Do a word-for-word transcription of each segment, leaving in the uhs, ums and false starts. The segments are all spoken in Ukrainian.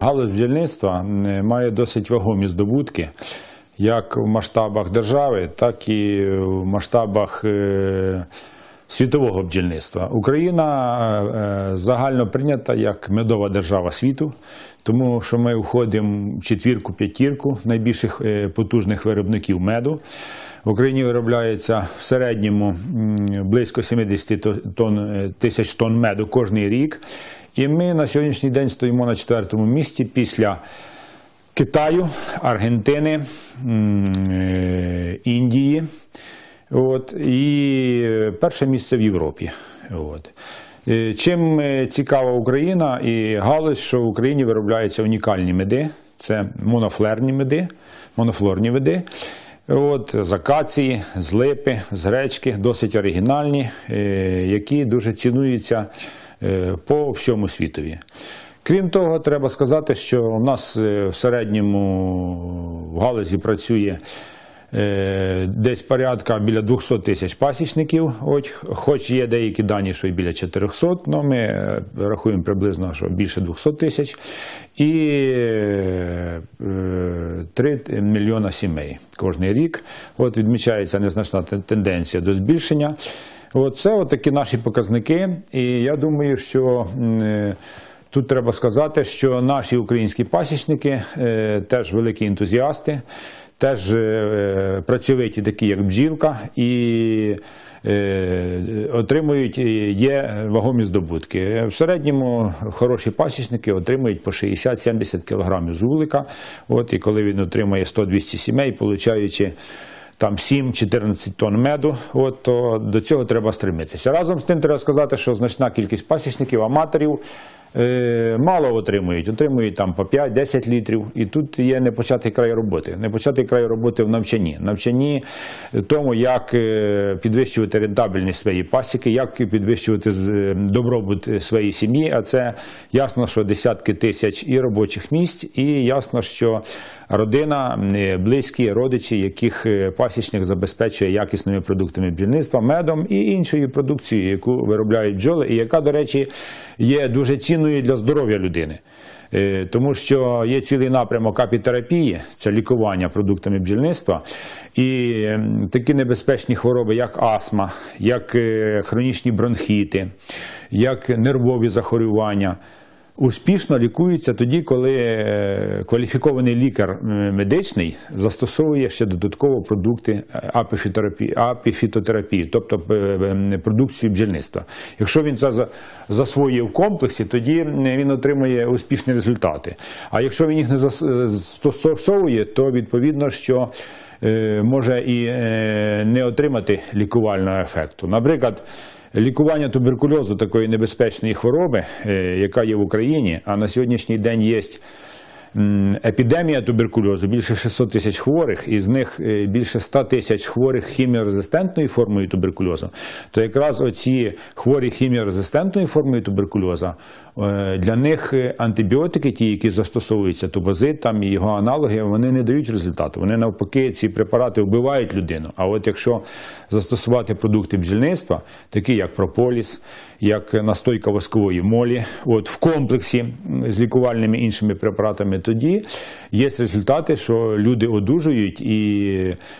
галузь бджільництва має досить вагомі здобутки, як в масштабах держави, так і в масштабах світового бджільництва. Україна загально прийнята як медова держава світу, тому що ми входимо в четвірку-п'ятірку найбільших потужних виробників меду. В Україні виробляється в середньому близько сімдесят тисяч тонн меду кожен рік. І ми на сьогоднішній день стоїмо на четвертому місці після Китаю, Аргентини, Індії. От, і перше місце в Європі. От. Чим цікава Україна і галузь, що в Україні виробляються унікальні меди. Це монофлорні меди, монофлорні меди. От, з акації, з липи, з гречки, досить оригінальні, які дуже цінуються по всьому світові. Крім того, треба сказати, що у нас в середньому в галузі працює десь порядка біля двохсот тисяч пасічників, от, хоч є деякі дані, що і біля чотирьохсот, але ми рахуємо приблизно, що більше двохсот тисяч, і три мільйона сімей кожен рік. От, відмічається незначна тенденція до збільшення. От, це от такі наші показники, і я думаю, що тут треба сказати, що наші українські пасічники теж великі ентузіасти, теж працьовиті, такі як бджілка, і отримують, є вагомі здобутки. В середньому хороші пасічники отримують по шістдесят-сімдесят кілограмів з вулика, от, і коли він отримує сто-двісті сімей, получаючи там сім-чотирнадцять тонн меду, от, то до цього треба стремитися. Разом з тим треба сказати, що значна кількість пасічників, аматорів, е, мало отримують, отримують там по п'ять-десять літрів, і тут є непочатий край роботи. Непочатий край роботи в навчанні. Навчанні тому, як підвищувати рентабельність своєї пасіки, як підвищувати добробут своєї сім'ї, а це ясно, що десятки тисяч і робочих місць, і ясно, що родина, близькі, родичі, яких пасічник забезпечує якісними продуктами бджільництва, медом і іншою продукцією, яку виробляють бджоли, і яка, до речі, є дуже цінною для здоров'я людини. Тому що є цілий напрямок апітерапії, це лікування продуктами бджільництва, і такі небезпечні хвороби, як астма, як хронічні бронхіти, як нервові захворювання, успішно лікуються тоді, коли кваліфікований лікар медичний застосовує ще додатково продукти апіфітотерапії, тобто продукцію бджільництва. Якщо він це засвоює в комплексі, тоді він отримує успішні результати. А якщо він їх не застосовує, то відповідно, що може і не отримати лікувального ефекту. Наприклад, лікування туберкульозу, такої небезпечної хвороби, яка є в Україні, а на сьогоднішній день є епідемія туберкульозу, більше шістсот тисяч хворих, із них більше ста тисяч хворих хіміорезистентною формою туберкульозу, то якраз оці хворі хіміорезистентною формою туберкульозу, для них антибіотики, ті, які застосовуються, тубозид там і його аналоги, вони не дають результату. Вони навпаки, ці препарати вбивають людину. А от якщо застосувати продукти бджільництва, такі як прополіс, як настойка воскової молі, от в комплексі з лікувальними іншими препаратами, тоді є результати, що люди одужують і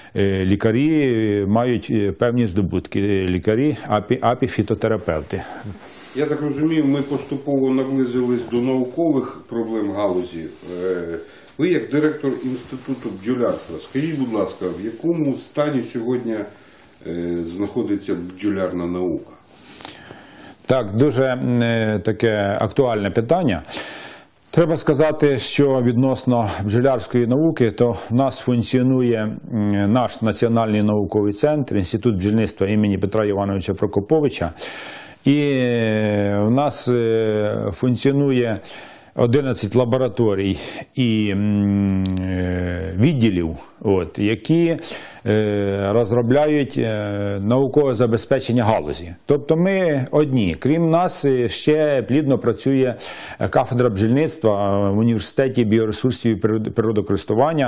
лікарі мають певні здобутки, лікарі, апі, апіфітотерапевти. Я так розумію, ми поступово наблизились до наукових проблем галузі. Ви як директор Інституту бджолярства, скажіть, будь ласка, в якому стані сьогодні знаходиться бджолярна наука? Так, дуже таке актуальне питання. Треба сказати, що відносно бджолярської науки, то в нас функціонує наш Національний науковий центр, Інститут бджільництва імені Петра Івановича Прокоповича. І в нас функціонує одинадцять лабораторій і відділів, от, які розробляють наукове забезпечення галузі. Тобто ми одні. Крім нас, ще плідно працює кафедра бджільництва в університеті біоресурсів і природокористування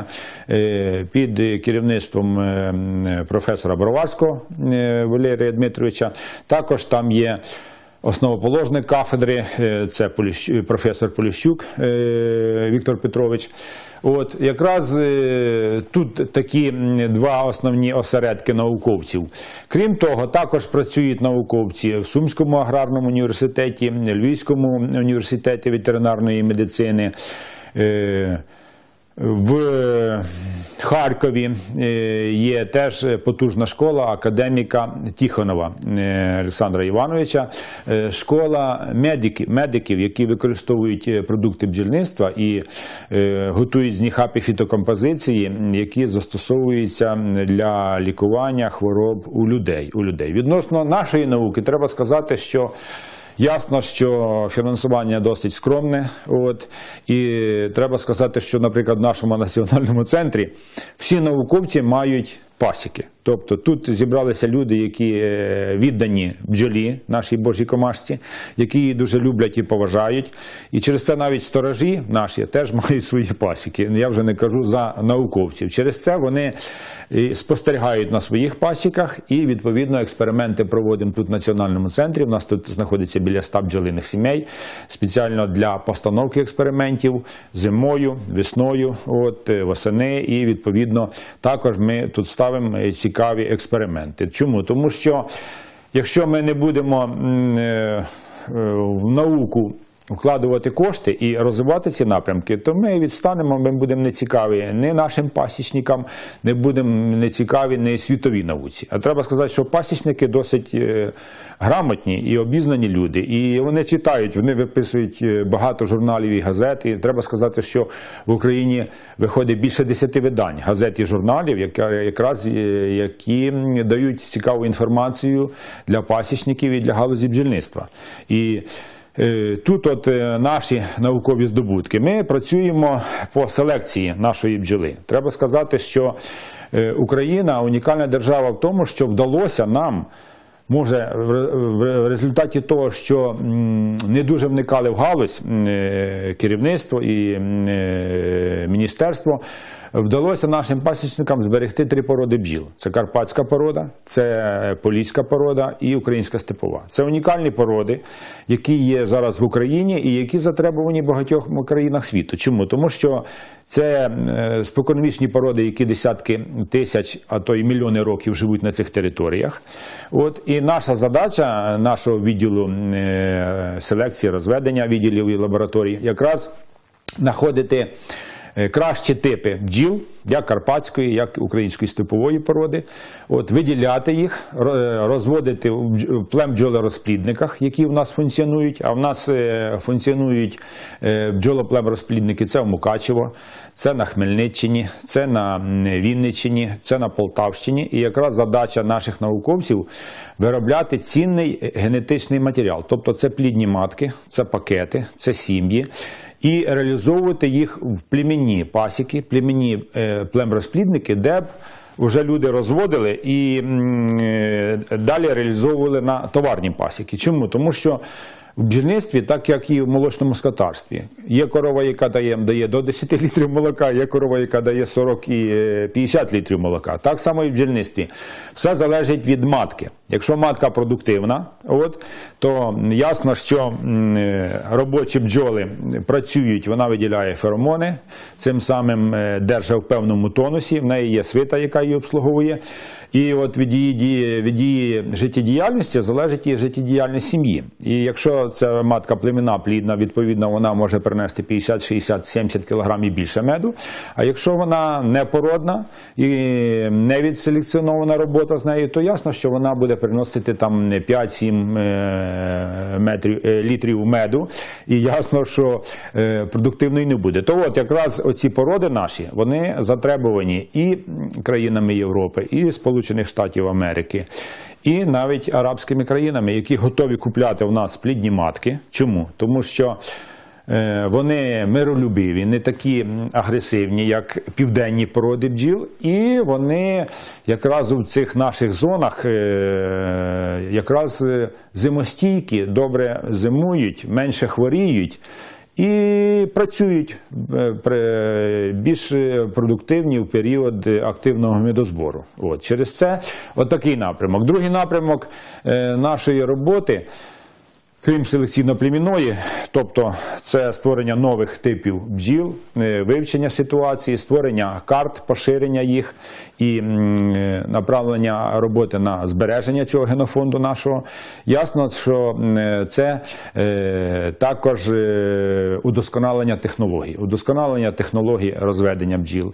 під керівництвом професора Броварського Валерія Дмитровича. Також там є основоположник кафедри, це професор Поліщук Віктор Петрович. От, якраз тут такі два основні осередки науковців. Крім того, також працюють науковці в Сумському аграрному університеті, Львівському університеті ветеринарної медицини, в Харкові є теж потужна школа академіка Тихонова Олександра Івановича, школа медиків, медиків, які використовують продукти бджільництва і готують з них апіфітокомпозиції, які застосовуються для лікування хвороб у людей. у людей. Відносно нашої науки треба сказати, що ясно, що фінансування досить скромне, от, і треба сказати, що, наприклад, в нашому національному центрі всі науковці мають пасіки. Тобто тут зібралися люди, які віддані бджолі, нашій Божій комашці, які її дуже люблять і поважають. І через це навіть сторожі наші теж мають свої пасіки. Я вже не кажу за науковців. Через це вони спостерігають на своїх пасіках і, відповідно, експерименти проводимо тут в національному центрі. У нас тут знаходиться біля ста бджолиних сімей, спеціально для постановки експериментів зимою, весною, от, восени. І, відповідно, також ми тут ставимо цікаві експерименти. Чому? Тому що, якщо ми не будемо в науку вкладувати кошти і розвивати ці напрямки, то ми відстанемо, ми будемо нецікаві ні нашим пасічникам, не будемо нецікаві ні світовій науці. А треба сказати, що пасічники досить грамотні і обізнані люди, і вони читають, вони виписують багато журналів і газет, і треба сказати, що в Україні виходить більше десяти видань газет і журналів, якраз які дають цікаву інформацію для пасічників і для галузі бджільництва. І тут от наші наукові здобутки. Ми працюємо по селекції нашої бджоли. Треба сказати, що Україна унікальна держава в тому, що вдалося нам, може, в результаті того, що не дуже вникали в галузь керівництво і міністерство, вдалося нашим пасічникам зберегти три породи бджіл. Це карпатська порода, це поліська порода і українська степова. Це унікальні породи, які є зараз в Україні і які затребувані в багатьох країнах світу. Чому? Тому що це споконвічні породи, які десятки тисяч, а то й мільйони років живуть на цих територіях. От, і наша задача нашого відділу селекції, розведення відділів і лабораторій якраз знаходити кращі типи бджіл, як карпатської, як української степової породи, от, виділяти їх, розводити в плембджолорозплідниках, які в нас функціонують, а в нас функціонують бджолоплемрозплідники, це в Мукачево, це на Хмельниччині, це на Вінниччині, це на Полтавщині. І якраз задача наших науковців виробляти цінний генетичний матеріал. Тобто це плідні матки, це пакети, це сім'ї. І реалізовувати їх в племінні пасіки, племінні е, племрозплідники, де б вже люди розводили і е, далі реалізовували на товарні пасіки. Чому? Тому що в бджільництві, так як і в молочному скотарстві, є корова, яка дає, дає до десяти літрів молока, є корова, яка дає сорок і п'ятдесят літрів молока. Так само і в бджільництві. Все залежить від матки. Якщо матка продуктивна, от, то ясно, що робочі бджоли працюють, вона виділяє феромони, цим самим держить в певному тонусі, в неї є свита, яка її обслуговує. І от від її, від її життєдіяльності залежить і життєдіяльність сім'ї. І якщо це матка племінна, плідна, відповідно, вона може принести п'ятдесят, шістдесят, сімдесят кілограмів більше меду. А якщо вона непородна і не відселекціонована робота з нею, то ясно, що вона буде приносити там п'ять-сім літрів меду. І ясно, що продуктивної не буде. То от якраз оці породи наші, вони затребувані і країнами Європи, і Сполучених Штатів Америки, і навіть арабськими країнами, які готові купляти в нас плідні матки. Чому? Тому що вони миролюбиві, не такі агресивні, як південні породи бджіл, і вони якраз у цих наших зонах якраз зимостійкі, добре зимують, менше хворіють і працюють більш продуктивні в період активного медозбору. От, через це от такий напрямок. Другий напрямок нашої роботи, крім селекційно-племінної, тобто це створення нових типів бджіл, вивчення ситуації, створення карт, поширення їх і направлення роботи на збереження цього генофонду нашого. Ясно, що це також удосконалення технологій, удосконалення технологій розведення бджіл.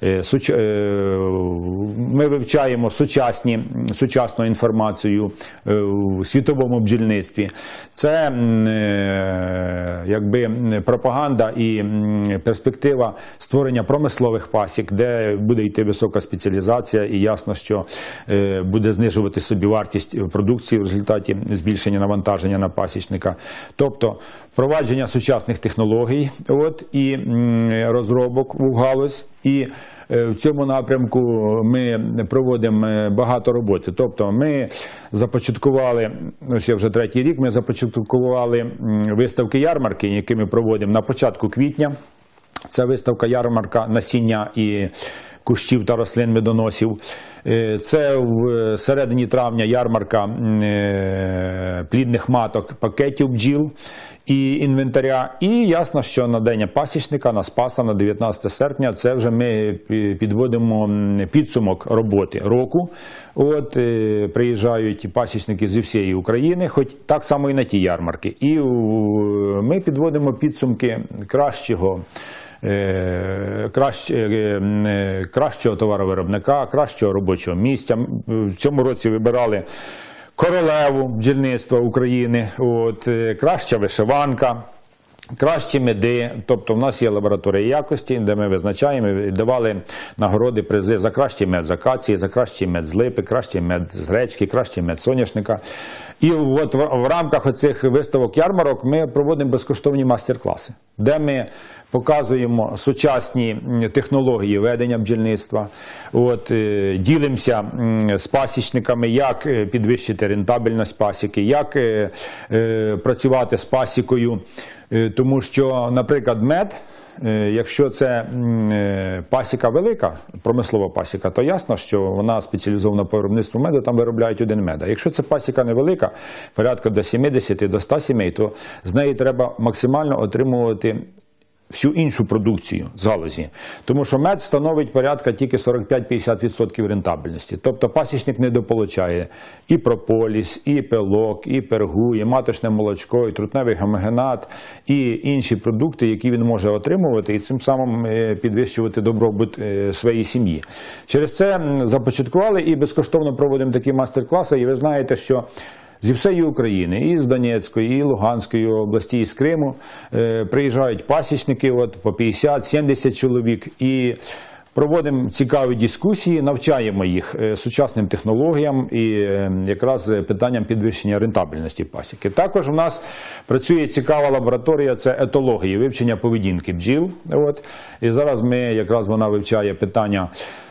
Ми вивчаємо сучасні, сучасну інформацію в світовому бджільництві. Це якби пропаганда і перспектива створення промислових пасік, де буде йти висока спеціалізація і ясно, що буде знижувати собівартість продукції в результаті збільшення навантаження на пасічника. Тобто впровадження сучасних технологій от, і розробок в галузь. І в цьому напрямку ми проводимо багато роботи. Тобто ми започаткували, ось я вже третій рік, ми започаткували виставки-ярмарки, які ми проводимо на початку квітня. Це виставка-ярмарка насіння і кущів та рослин медоносів. Це в середині травня ярмарка плідних маток, пакетів бджіл і інвентаря. І ясно, що на День пасічника, на Спаса, на дев'ятнадцяте серпня, це вже ми підводимо підсумок роботи року. От, приїжджають пасічники зі всієї України, хоч так само і на ті ярмарки. І ми підводимо підсумки кращого кращого товаровиробника, кращого робочого місця. В цьому році вибирали королеву бджільництва України, от, краща вишиванка, кращі меди. Тобто в нас є лабораторія якості, де ми визначаємо і давали нагороди, призи за кращий мед з акації, за кращий мед з липи, кращий мед з гречки, кращий мед з соняшника. І от в, в рамках оцих виставок-ярмарок ми проводимо безкоштовні мастер-класи, де ми показуємо сучасні технології ведення бджільництва, от, ділимося з пасічниками, як підвищити рентабельність пасіки, як е, е, працювати з пасікою, е, тому що, наприклад, мед, е, якщо це е, пасіка велика, промислова пасіка, то ясно, що вона спеціалізована по виробництву меду, там виробляють один мед. А якщо це пасіка невелика, порядка до сімдесят до ста сімей, то з неї треба максимально отримувати всю іншу продукцію з галузі. Тому що мед становить порядка тільки сорок п'ять - п'ятдесят відсотків рентабельності. Тобто пасічник недополучає і прополіс, і пилок, і пергу, і маточне молочко, і трутневий гомогенат, і інші продукти, які він може отримувати і цим самим підвищувати добробут своєї сім'ї. Через це започаткували і безкоштовно проводимо такі мастер-класи. І ви знаєте, що зі всієї України, і з Донецької, і Луганської області, і з Криму е, приїжджають пасічники от, по п'ятдесят - сімдесят чоловік і проводимо цікаві дискусії, навчаємо їх е, сучасним технологіям і е, якраз питанням підвищення рентабельності пасіки. Також у нас працює цікава лабораторія, це етологія, вивчення поведінки бджіл. От, і зараз ми, якраз вона вивчає питання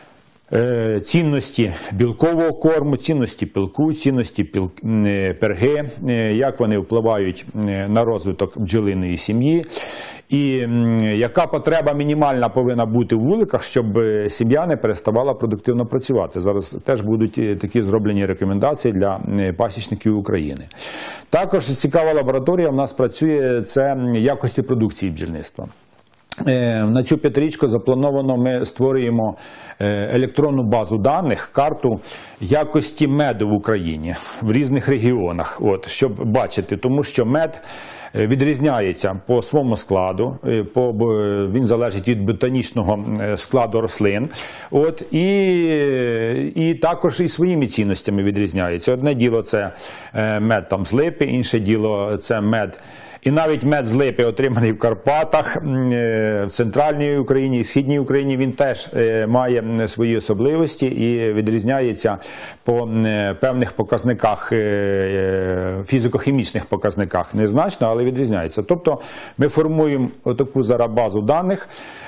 цінності білкового корму, цінності пилку, цінності піл... перги, як вони впливають на розвиток бджолиної сім'ї, і яка потреба мінімальна повинна бути в вуликах, щоб сім'я не переставала продуктивно працювати. Зараз теж будуть такі зроблені рекомендації для пасічників України. Також цікава лабораторія у нас працює, це якості продукції бджільництва. На цю п'ятирічку заплановано, ми створюємо електронну базу даних, карту якості меду в Україні, в різних регіонах, от, щоб бачити, тому що мед відрізняється по своєму складу, по, він залежить від ботанічного складу рослин, от, і, і також і своїми цінностями відрізняється. Одне діло це мед там з липи, інше діло це мед. І навіть мед з липи, отриманий в Карпатах, в центральній Україні і східній Україні, він теж має свої особливості і відрізняється по певних показниках, фізико-хімічних показниках. Незначно, але відрізняється. Тобто ми формуємо таку зараз базу даних,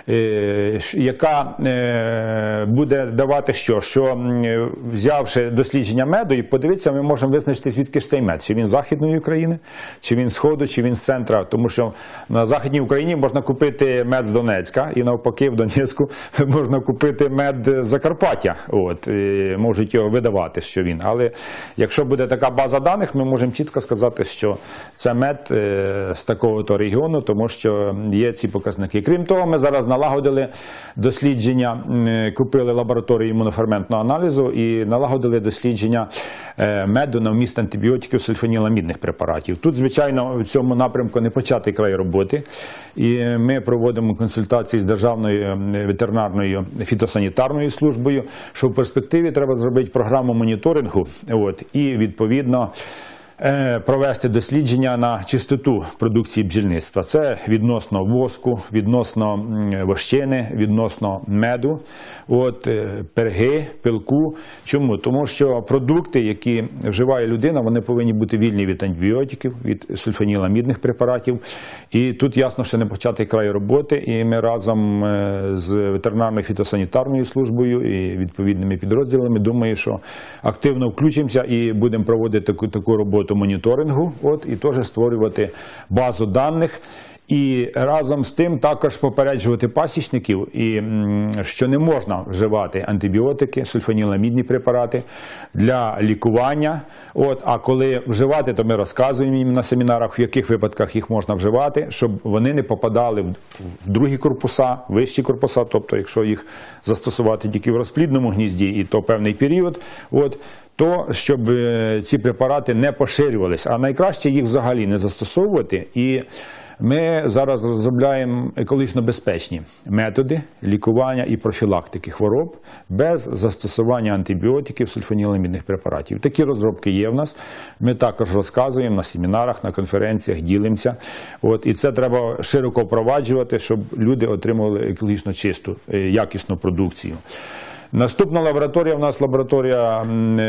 яка буде давати що? Що взявши дослідження меду і подивитися, ми можемо визначити, звідки ж цей мед. Чи він з Західної України, чи він з Сходу, чи він з центра. Тому що на Західній Україні можна купити купити мед з Донецька, і навпаки в Донецьку можна купити мед з Закарпаття. От, і можуть його видавати, що він. Але якщо буде така база даних, ми можемо чітко сказати, що це мед з такого-то регіону, тому що є ці показники. Крім того, ми зараз налагодили дослідження, купили лабораторію імуноферментного аналізу і налагодили дослідження меду на вміст антибіотиків, сульфаніламідних препаратів. Тут, звичайно, в цьому напрямку не початий край роботи. І ми проводимо консультації з Державною ветеринарною фітосанітарною службою, що в перспективі треба зробити програму моніторингу, от, і, відповідно, провести дослідження на чистоту продукції бджільництва. Це відносно воску, відносно вощини, відносно меду, от, перги, пилку. Чому? Тому що продукти, які вживає людина, вони повинні бути вільні від антибіотиків, від сульфаніламідних препаратів. І тут ясно, що не початий край роботи, і ми разом з ветеринарною фітосанітарною службою і відповідними підрозділами, думаю, що активно включимося і будемо проводити таку, таку роботу моніторингу, от, і теж створювати базу даних. І разом з тим також попереджувати пасічників, і, що не можна вживати антибіотики, сульфаніламідні препарати для лікування. От, а коли вживати, то ми розказуємо їм на семінарах, в яких випадках їх можна вживати, щоб вони не попадали в другі корпуса, вищі корпуса, тобто якщо їх застосувати тільки в розплідному гнізді, і то певний період, от, то щоб ці препарати не поширювалися. А найкраще їх взагалі не застосовувати. І ми зараз розробляємо екологічно безпечні методи лікування і профілактики хвороб без застосування антибіотиків, сульфаніламідних препаратів. Такі розробки є в нас. Ми також розказуємо на семінарах, на конференціях, ділимося. От, і це треба широко впроваджувати, щоб люди отримували екологічно чисту, якісну продукцію. Наступна лабораторія, у нас лабораторія,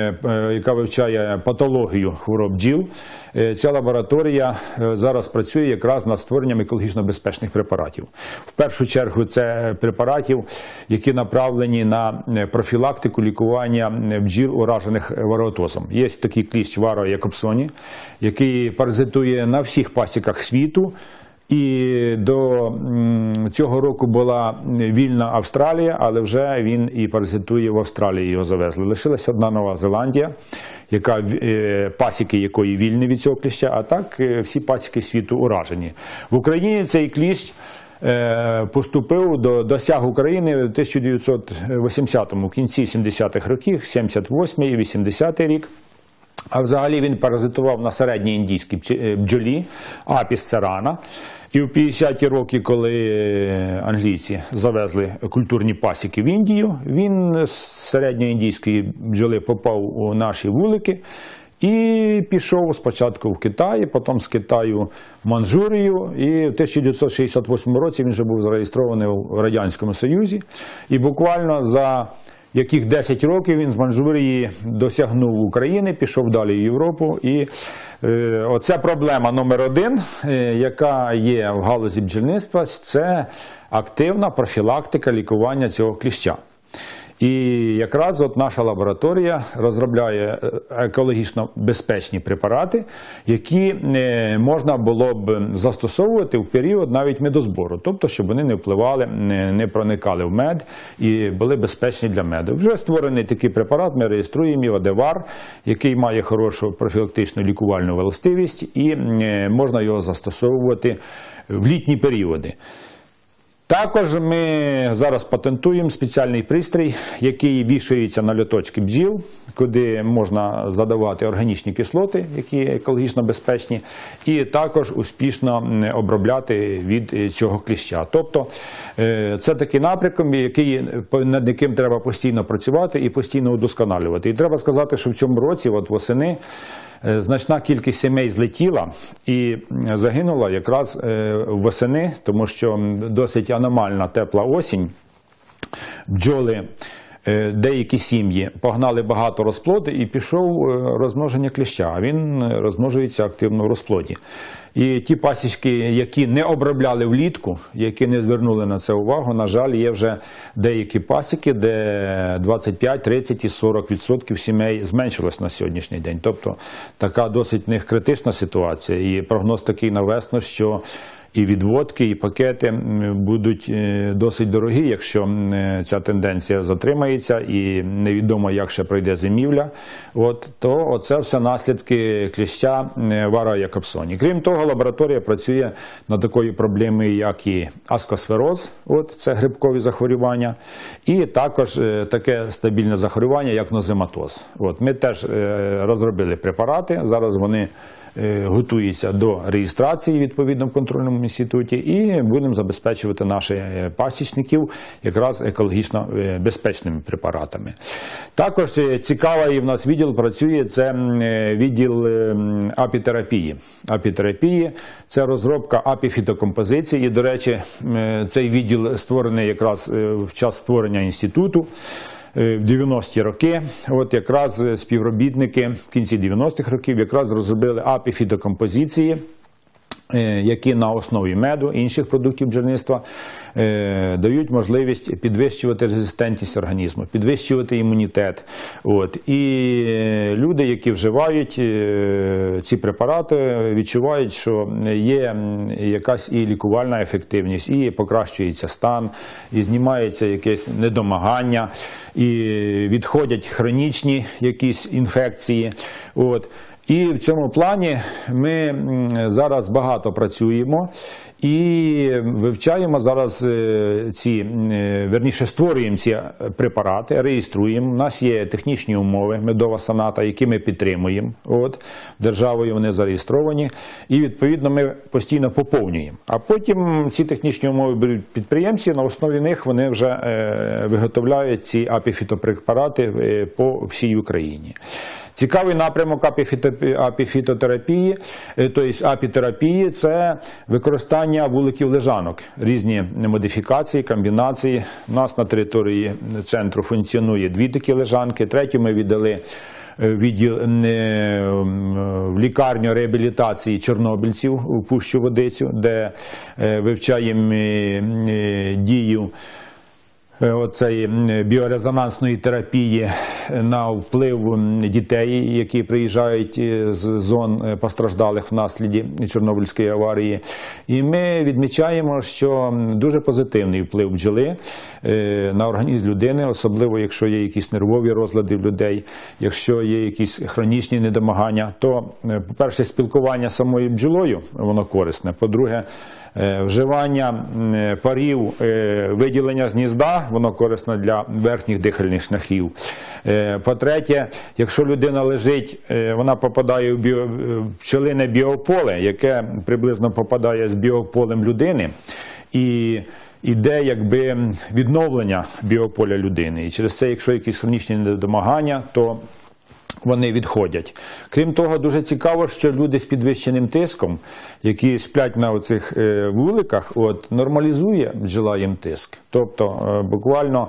яка вивчає патологію хвороб бджіл. Ця лабораторія зараз працює якраз над створенням екологічно безпечних препаратів. В першу чергу це препаратів, які направлені на профілактику лікування бджіл, уражених вароатозом. Є такий кліщ Варо якобсоні, який паразитує на всіх пасіках світу. І до цього року була вільна Австралія, але вже він і паразитує в Австралії, його завезли. Лишилася одна Нова Зеландія, яка, пасіки якої вільні від цього кліща, а так всі пасіки світу уражені. В Україні цей кліщ поступив, до, досяг України в тисяча дев'ятсот вісімдесятому, в кінці сімдесятих років, сімдесят восьмий і вісімдесятий рік. А взагалі він паразитував на середній індійській бджолі, Апіс церана. І в п'ятдесяті роки, коли англійці завезли культурні пасіки в Індію, він з середньої індійської бджоли попав у наші вулики і пішов спочатку в Китай, потім з Китаю в Манчжурію. І в тисяча дев'ятсот шістдесят восьмому році він вже був зареєстрований в Радянському Союзі. І буквально за яких десять років він з Манчжурії досягнув України, пішов далі в Європу. І е, оця проблема номер один, е, яка є в галузі бджільництва, це активна профілактика лікування цього кліща. І якраз от наша лабораторія розробляє екологічно безпечні препарати, які можна було б застосовувати в період навіть медозбору, тобто щоб вони не впливали, не проникали в мед і були безпечні для меду. Вже створений такий препарат, ми реєструємо його, Девар, який має хорошу профілактичну лікувальну властивість, і можна його застосовувати в літні періоди. Також ми зараз патентуємо спеціальний пристрій, який вішається на льоточки бджіл, куди можна задавати органічні кислоти, які екологічно безпечні, і також успішно обробляти від цього кліща. Тобто це такий напрямок, який, над яким треба постійно працювати і постійно удосконалювати. І треба сказати, що в цьому році, от восени, значна кількість сімей злетіла і загинула якраз восени, тому що досить аномальна тепла осінь. Бджоли, деякі сім'ї погнали багато розплоду і пішов розмноження кліща, а він розмножується активно в розплоді. І ті пасічки, які не обробляли влітку, які не звернули на це увагу, на жаль, є вже деякі пасіки, де двадцять п'ять, тридцять і сорок відсотків сімей зменшилось на сьогоднішній день. Тобто така досить в них критична ситуація. І прогноз такий на весну, що і відводки, і пакети будуть досить дорогі, якщо ця тенденція затримається і невідомо, як ще пройде зимівля, от, то оце все наслідки кліща вара якобсоні. Крім того, лабораторія працює над такою проблемою, як і аскосфероз, от, це грибкові захворювання, і також таке стабільне захворювання, як нозематоз. От, ми теж розробили препарати, зараз вони готуються до реєстрації відповідно в контрольному інституті і будемо забезпечувати наших пасічників якраз екологічно безпечними препаратами. Також цікавий в нас відділ працює, це відділ апітерапії. Апітерапії – це розробка апіфітокомпозиції. І, до речі, цей відділ створений якраз в час створення інституту. В дев'яності роки, от якраз співробітники в кінці дев'яностих років якраз розробили апіфітокомпозиції, які на основі меду, інших продуктів бджільництва дають можливість підвищувати резистентність організму, підвищувати імунітет. От. І люди, які вживають ці препарати, відчувають, що є якась і лікувальна ефективність, і покращується стан, і знімається якесь недомагання, і відходять хронічні якісь інфекції. От. І в цьому плані ми зараз багато працюємо і вивчаємо зараз ці, верніше створюємо ці препарати, реєструємо. У нас є технічні умови, медова соната, які ми підтримуємо. От, державою вони зареєстровані і відповідно ми постійно поповнюємо. А потім ці технічні умови беруть підприємці, на основі них вони вже е, виготовляють ці апіфітопрепарати е, по всій Україні. Цікавий напрямок апіфітотерапії, тобто апітерапії – це використання вуликів лежанок, різні модифікації, комбінації. У нас на території центру функціонує дві такі лежанки, третю ми віддали відділ в лікарню реабілітації чорнобильців у Пущу Водицю, де вивчаємо дію оцеї біорезонансної терапії на вплив дітей, які приїжджають з зон постраждалих внаслідок Чорнобильської аварії. І ми відмічаємо, що дуже позитивний вплив бджоли на організм людини, особливо якщо є якісь нервові розлади в людей, якщо є якісь хронічні недомагання, то, по-перше, спілкування з самою бджолою, воно корисне. По-друге, вживання парів, виділення з гнізда, воно корисно для верхніх дихальних шляхів. По-третє, якщо людина лежить, вона попадає в біо... пчелине біополе, яке приблизно попадає з біополем людини, і іде якби відновлення біополя людини. І через це, якщо якісь хронічні недомагання, то вони відходять. Крім того, дуже цікаво, що люди з підвищеним тиском, які сплять на оцих вуликах, от, нормалізує бджола їм тиск. Тобто, буквально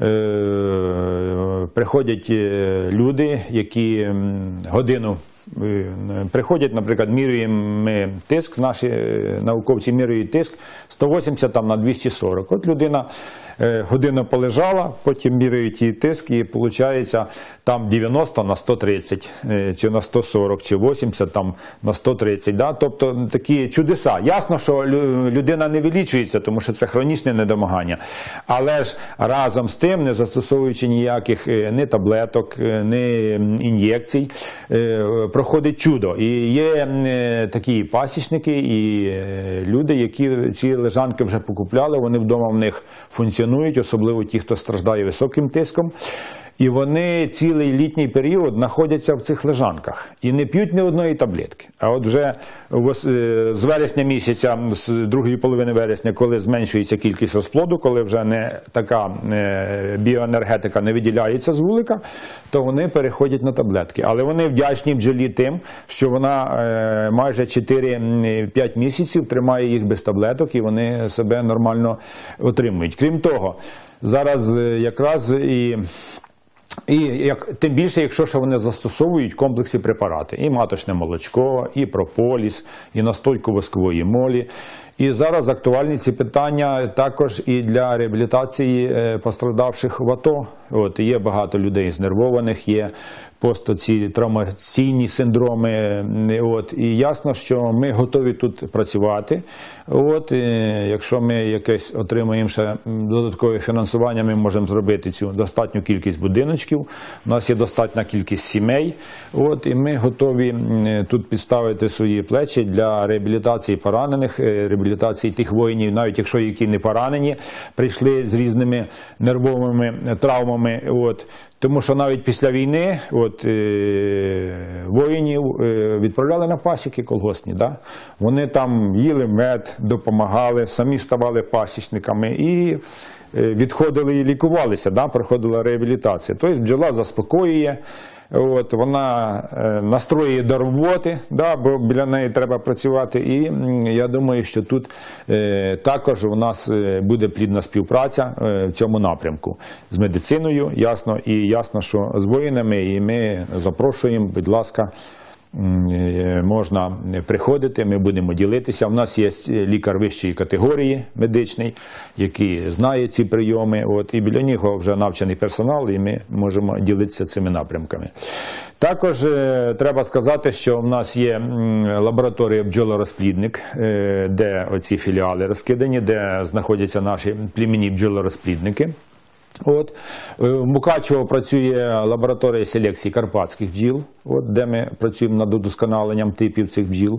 е, приходять люди, які годину приходять, наприклад, міряємо ми тиск, наші науковці міряють тиск сто вісімдесят там, на двісті сорок. От людина е, годину полежала, потім міряють її тиск і виходить там дев'яносто на сто тридцять, е, чи на сто сорок, чи вісімдесят там, на сто тридцять. Да? Тобто такі чудеса. Ясно, що людина не вилічується, тому що це хронічне недомагання. Але ж разом з тим, не застосовуючи ніяких ні таблеток, ні ін'єкцій, е, проходить чудо. І є такі пасічники і люди, які ці лежанки вже покупляли, вони вдома в них функціонують, особливо ті, хто страждає високим тиском. І вони цілий літній період знаходяться в цих лежанках і не п'ють ні одної таблетки. А от вже з вересня місяця, з другої половини вересня, коли зменшується кількість розплоду, коли вже не така біоенергетика не виділяється з вулика, то вони переходять на таблетки. Але вони вдячні бджолі тим, що вона майже чотири-п'ять місяців тримає їх без таблеток і вони себе нормально отримують. Крім того, зараз якраз і І як, тим більше, якщо ще вони застосовують комплексі препарати. І маточне молочко, і прополіс, і настойку воскової молі, І зараз актуальні ці питання також і для реабілітації постраждавших в АТО. От, є багато людей знервованих, є просто ці травмаційні синдроми. От, і ясно, що ми готові тут працювати. От, і якщо ми якесь отримаємо ще додаткове фінансування, ми можемо зробити цю достатню кількість будиночків. У нас є достатня кількість сімей. От, і ми готові тут підставити свої плечі для реабілітації поранених, реабілітації тих воїнів, навіть якщо які не поранені, прийшли з різними нервовими травмами. От. Тому що навіть після війни от, е, воїнів е, відправляли на пасіки колгоспні. Да? Вони там їли мед, допомагали, самі ставали пасічниками і е, відходили і лікувалися, да? Проходила реабілітація. Тобто бджола заспокоює, от, вона е, настроює до роботи, да? Бо біля неї треба працювати. І м, я думаю, що тут е, також у нас буде плідна співпраця е, в цьому напрямку з медициною, ясно, і ясно, що з воїнами, і ми запрошуємо, будь ласка, можна приходити, ми будемо ділитися. У нас є лікар вищої категорії медичний, який знає ці прийоми, от, і біля нього вже навчений персонал, і ми можемо ділитися цими напрямками. Також е, треба сказати, що в нас є лабораторія бджолорозплідник, е, де оці філіали розкидані, де знаходяться наші племінні бджолорозплідники. От. В Мукачево працює лабораторія селекції карпатських бджіл, от, де ми працюємо над удосконаленням типів цих бджіл.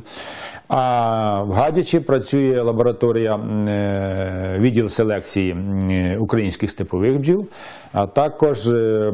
А в Гадячі працює лабораторія, е, відділ селекції українських степових бджіл, а також е,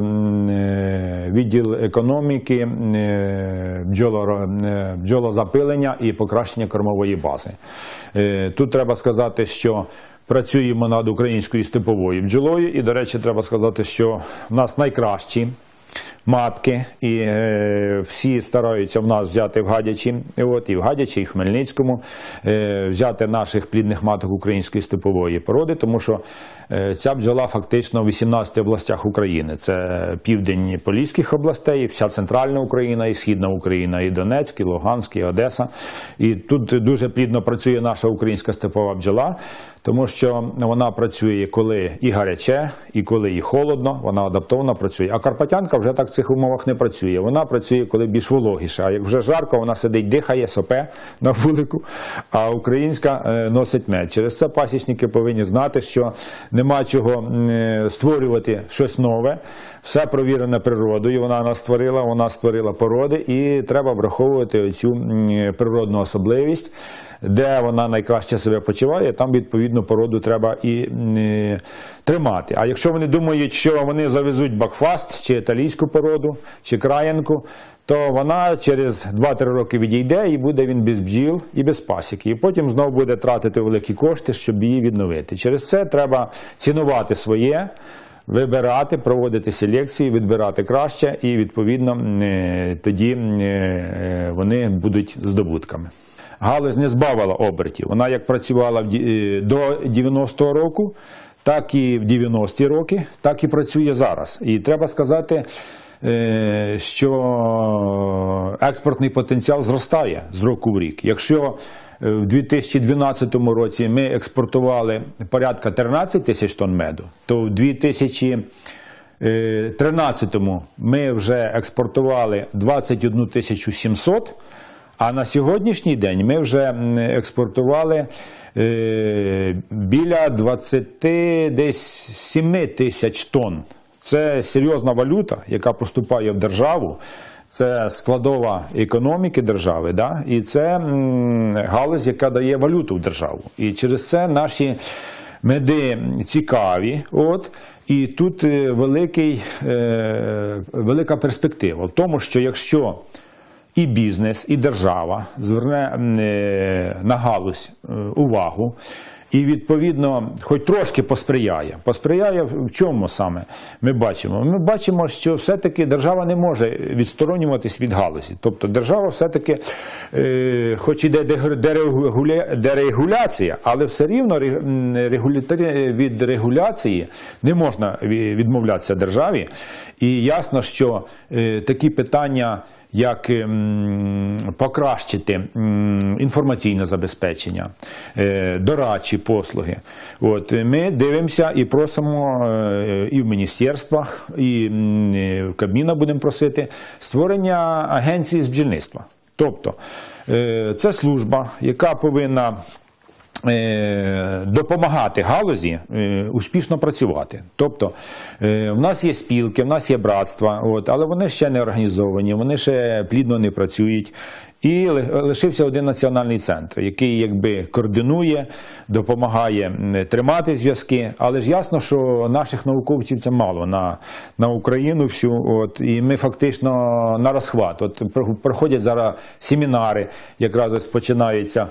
відділ економіки, е, бджоло, е, бджолозапилення і покращення кормової бази. Е, тут треба сказати, що працюємо над українською степовою бджолою, і, до речі, треба сказати, що в нас найкращі матки, і е, всі стараються в нас взяти в Гадячі, і, от, і в Гадячі, і в Хмельницькому, е, взяти наших плідних маток української степової породи, тому що е, ця бджола фактично в вісімнадцяти областях України. Це південь Поліських областей, вся центральна Україна, і східна Україна, і Донецьк, і Луганськ, і Одеса. І тут дуже плідно працює наша українська степова бджола, тому що вона працює, коли і гаряче, і коли і холодно, вона адаптовано працює. А карпатянка вже так в цих умовах не працює. Вона працює, коли більш вологіше. А як вже жарко, вона сидить, дихає, сопе на вулику, а українська е, носить мед. Через це пасічники повинні знати, що нема чого е, створювати щось нове. Все провірено природою, вона нас створила, вона створила породи, і треба враховувати цю е, природну особливість, де вона найкраще себе почуває, там, відповідно, породу треба і е, тримати. А якщо вони думають, що вони завезуть бакфаст, чи італійську породу, чи краєнку, то вона через два-три роки відійде, і буде він без бджіл і без пасіки. І потім знову буде тратити великі кошти, щоб її відновити. Через це треба цінувати своє, вибирати, проводити селекції, відбирати краще, і, відповідно, е, тоді е, вони будуть здобутками. Галузь не збавила обертів. Вона як працювала до дев'яностого року, так і в дев'яності роки, так і працює зараз. І треба сказати, що експортний потенціал зростає з року в рік. Якщо в дві тисячі дванадцятому році ми експортували порядка тринадцять тисяч тонн меду, то в дві тисячі тринадцятому ми вже експортували двадцять одну тисячу сімсот, а на сьогоднішній день ми вже експортували е, біля двадцяти семи тисяч тонн. Це серйозна валюта, яка поступає в державу. Це складова економіки держави, да? І це м, галузь, яка дає валюту в державу. І через це наші меди цікаві. От, і тут великий, е, велика перспектива в тому, що якщо і бізнес, і держава зверне на галузь увагу і, відповідно, хоч трошки посприяє. Посприяє в чому саме ми бачимо? Ми бачимо, що все-таки держава не може відсторонюватись від галузі. Тобто держава все-таки, е, хоч іде дерегуля... дерегуляція, але все рівно від регуляції не можна відмовлятися державі. І ясно, що е, такі питання як м, покращити м, інформаційне забезпечення, е, дорадчі послуги. От, ми дивимося і просимо е, і в міністерствах, і м, в Кабміна будемо просити створення агенції з бджільництва. Тобто, е, це служба, яка повинна допомагати галузі успішно працювати. Тобто, в нас є спілки, в нас є братства, от, але вони ще не організовані, вони ще плідно не працюють. І лишився один національний центр, який якби координує, допомагає тримати зв'язки. Але ж ясно, що наших науковців це мало на, на Україну всю. От, і ми фактично на розхват. От, проходять зараз семінари, якраз ось починаються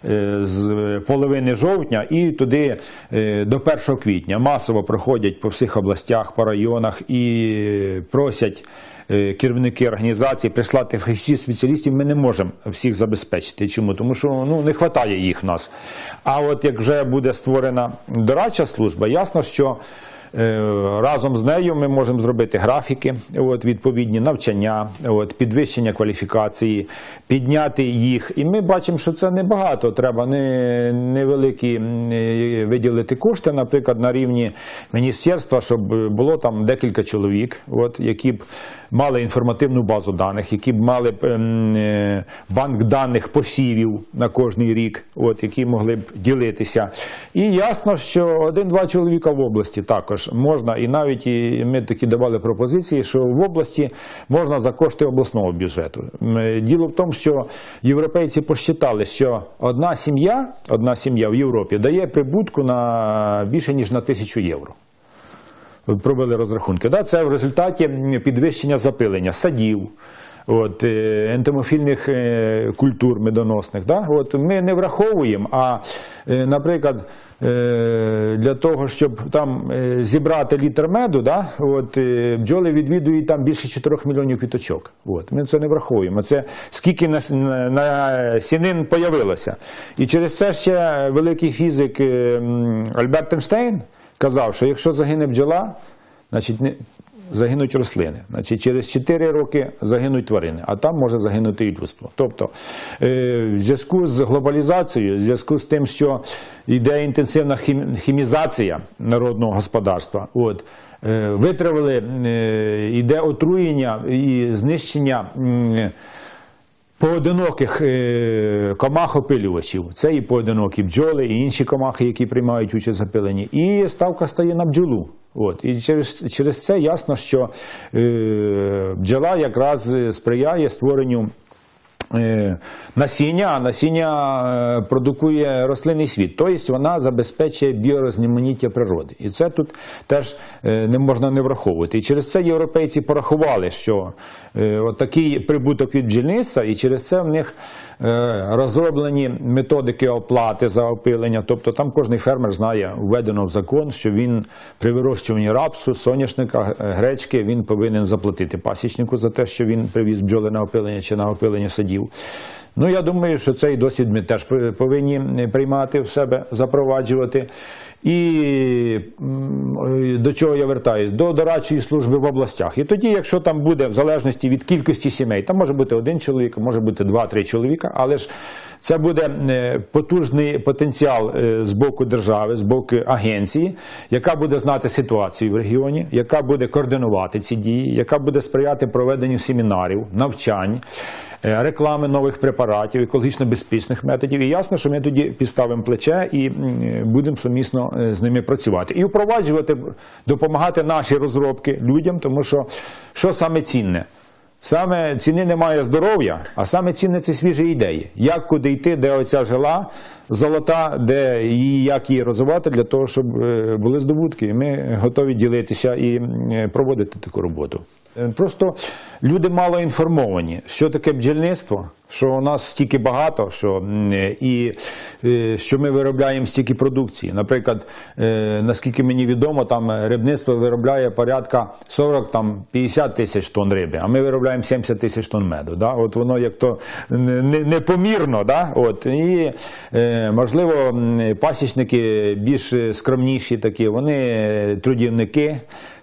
з половини жовтня і туди до першого квітня. Масово проходять по всіх областях, по районах і просять керівники організацій прислати фахівців спеціалістів. Ми не можемо всіх забезпечити. Чому? Тому що ну, не вистачає їх в нас. А от як вже буде створена дорадча служба, ясно, що разом з нею ми можемо зробити графіки, от, відповідні навчання, от, підвищення кваліфікації, підняти їх. І ми бачимо, що це небагато. Треба не, невеликі виділити кошти, наприклад, на рівні міністерства, щоб було там декілька чоловік, от, які б мали інформативну базу даних, які б мали б е, банк даних посівів на кожний рік, от, які могли б ділитися. І ясно, що один-два чоловіка в області також можна, і навіть і ми такі давали пропозиції, що в області можна за кошти обласного бюджету. Діло в тому, що європейці посчитали, що одна сім'я, одна сім'я в Європі дає прибутку на більше, ніж на тисячу євро. Пробили розрахунки. Да? Це в результаті підвищення запилення садів, от, ентомофільних культур медоносних. Да? От, ми не враховуємо, а, наприклад, для того, щоб там зібрати літр меду, да? От, бджоли відвідують там більше чотирьох мільйонів квіточок. От, ми це не враховуємо. Це скільки на, на, на сінин появилося. І через це ще великий фізик Альберт Ейнштейн казав, що якщо загине бджола, значить не, загинуть рослини. Значить, через чотири роки загинуть тварини, а там може загинути і людство. Тобто, е, в зв'язку з глобалізацією, в зв'язку з тим, що йде інтенсивна хімізація народного господарства, от, е, витравили, е, йде отруєння і знищення е, поодиноких комах-опилювачів. Це і поодинокі бджоли, і інші комахи, які приймають участь в запиленні. І ставка стає на бджолу. От. І через, через це ясно, що е, бджола якраз сприяє створенню насіння, а насіння продукує рослинний світ. Тобто вона забезпечує біорізноманіття природи. І це тут теж не можна не враховувати. І через це європейці порахували, що от такий прибуток від бджільництва, і через це в них розроблені методики оплати за опилення. Тобто там кожен фермер знає, введено в закон, що він при вирощуванні рапсу, соняшника, гречки, він повинен заплатити пасічнику за те, що він привіз бджоли на опилення чи на опилення садів. Ну, я думаю, що цей досвід ми теж повинні приймати в себе, запроваджувати. І до чого я вертаюсь? До дорадчої служби в областях. І тоді, якщо там буде, в залежності від кількості сімей, там може бути один чоловік, може бути два-три чоловіка, але ж це буде потужний потенціал з боку держави, з боку агенції, яка буде знати ситуацію в регіоні, яка буде координувати ці дії, яка буде сприяти проведенню семінарів, навчань, реклами нових препаратів, екологічно безпечних методів. І ясно, що ми тоді підставимо плече і будемо сумісно з ними працювати. І впроваджувати, допомагати наші розробки людям, тому що що саме цінне? Саме ціни немає здоров'я, а саме цінне – це свіжі ідеї. Як куди йти, де оця жила золота, де її, як її розвивати для того, щоб були здобутки. І ми готові ділитися і проводити таку роботу. Просто люди мало інформовані, що таке бджільництво, що у нас стільки багато, що, і що ми виробляємо стільки продукції. Наприклад, наскільки мені відомо, там рибництво виробляє порядка сорок-п'ятдесят тисяч тонн риби, а ми виробляємо сімдесят тисяч тонн меду. Да? От воно як-то непомірно. Да? От. І, можливо, пасічники більш скромніші такі, вони трудівники,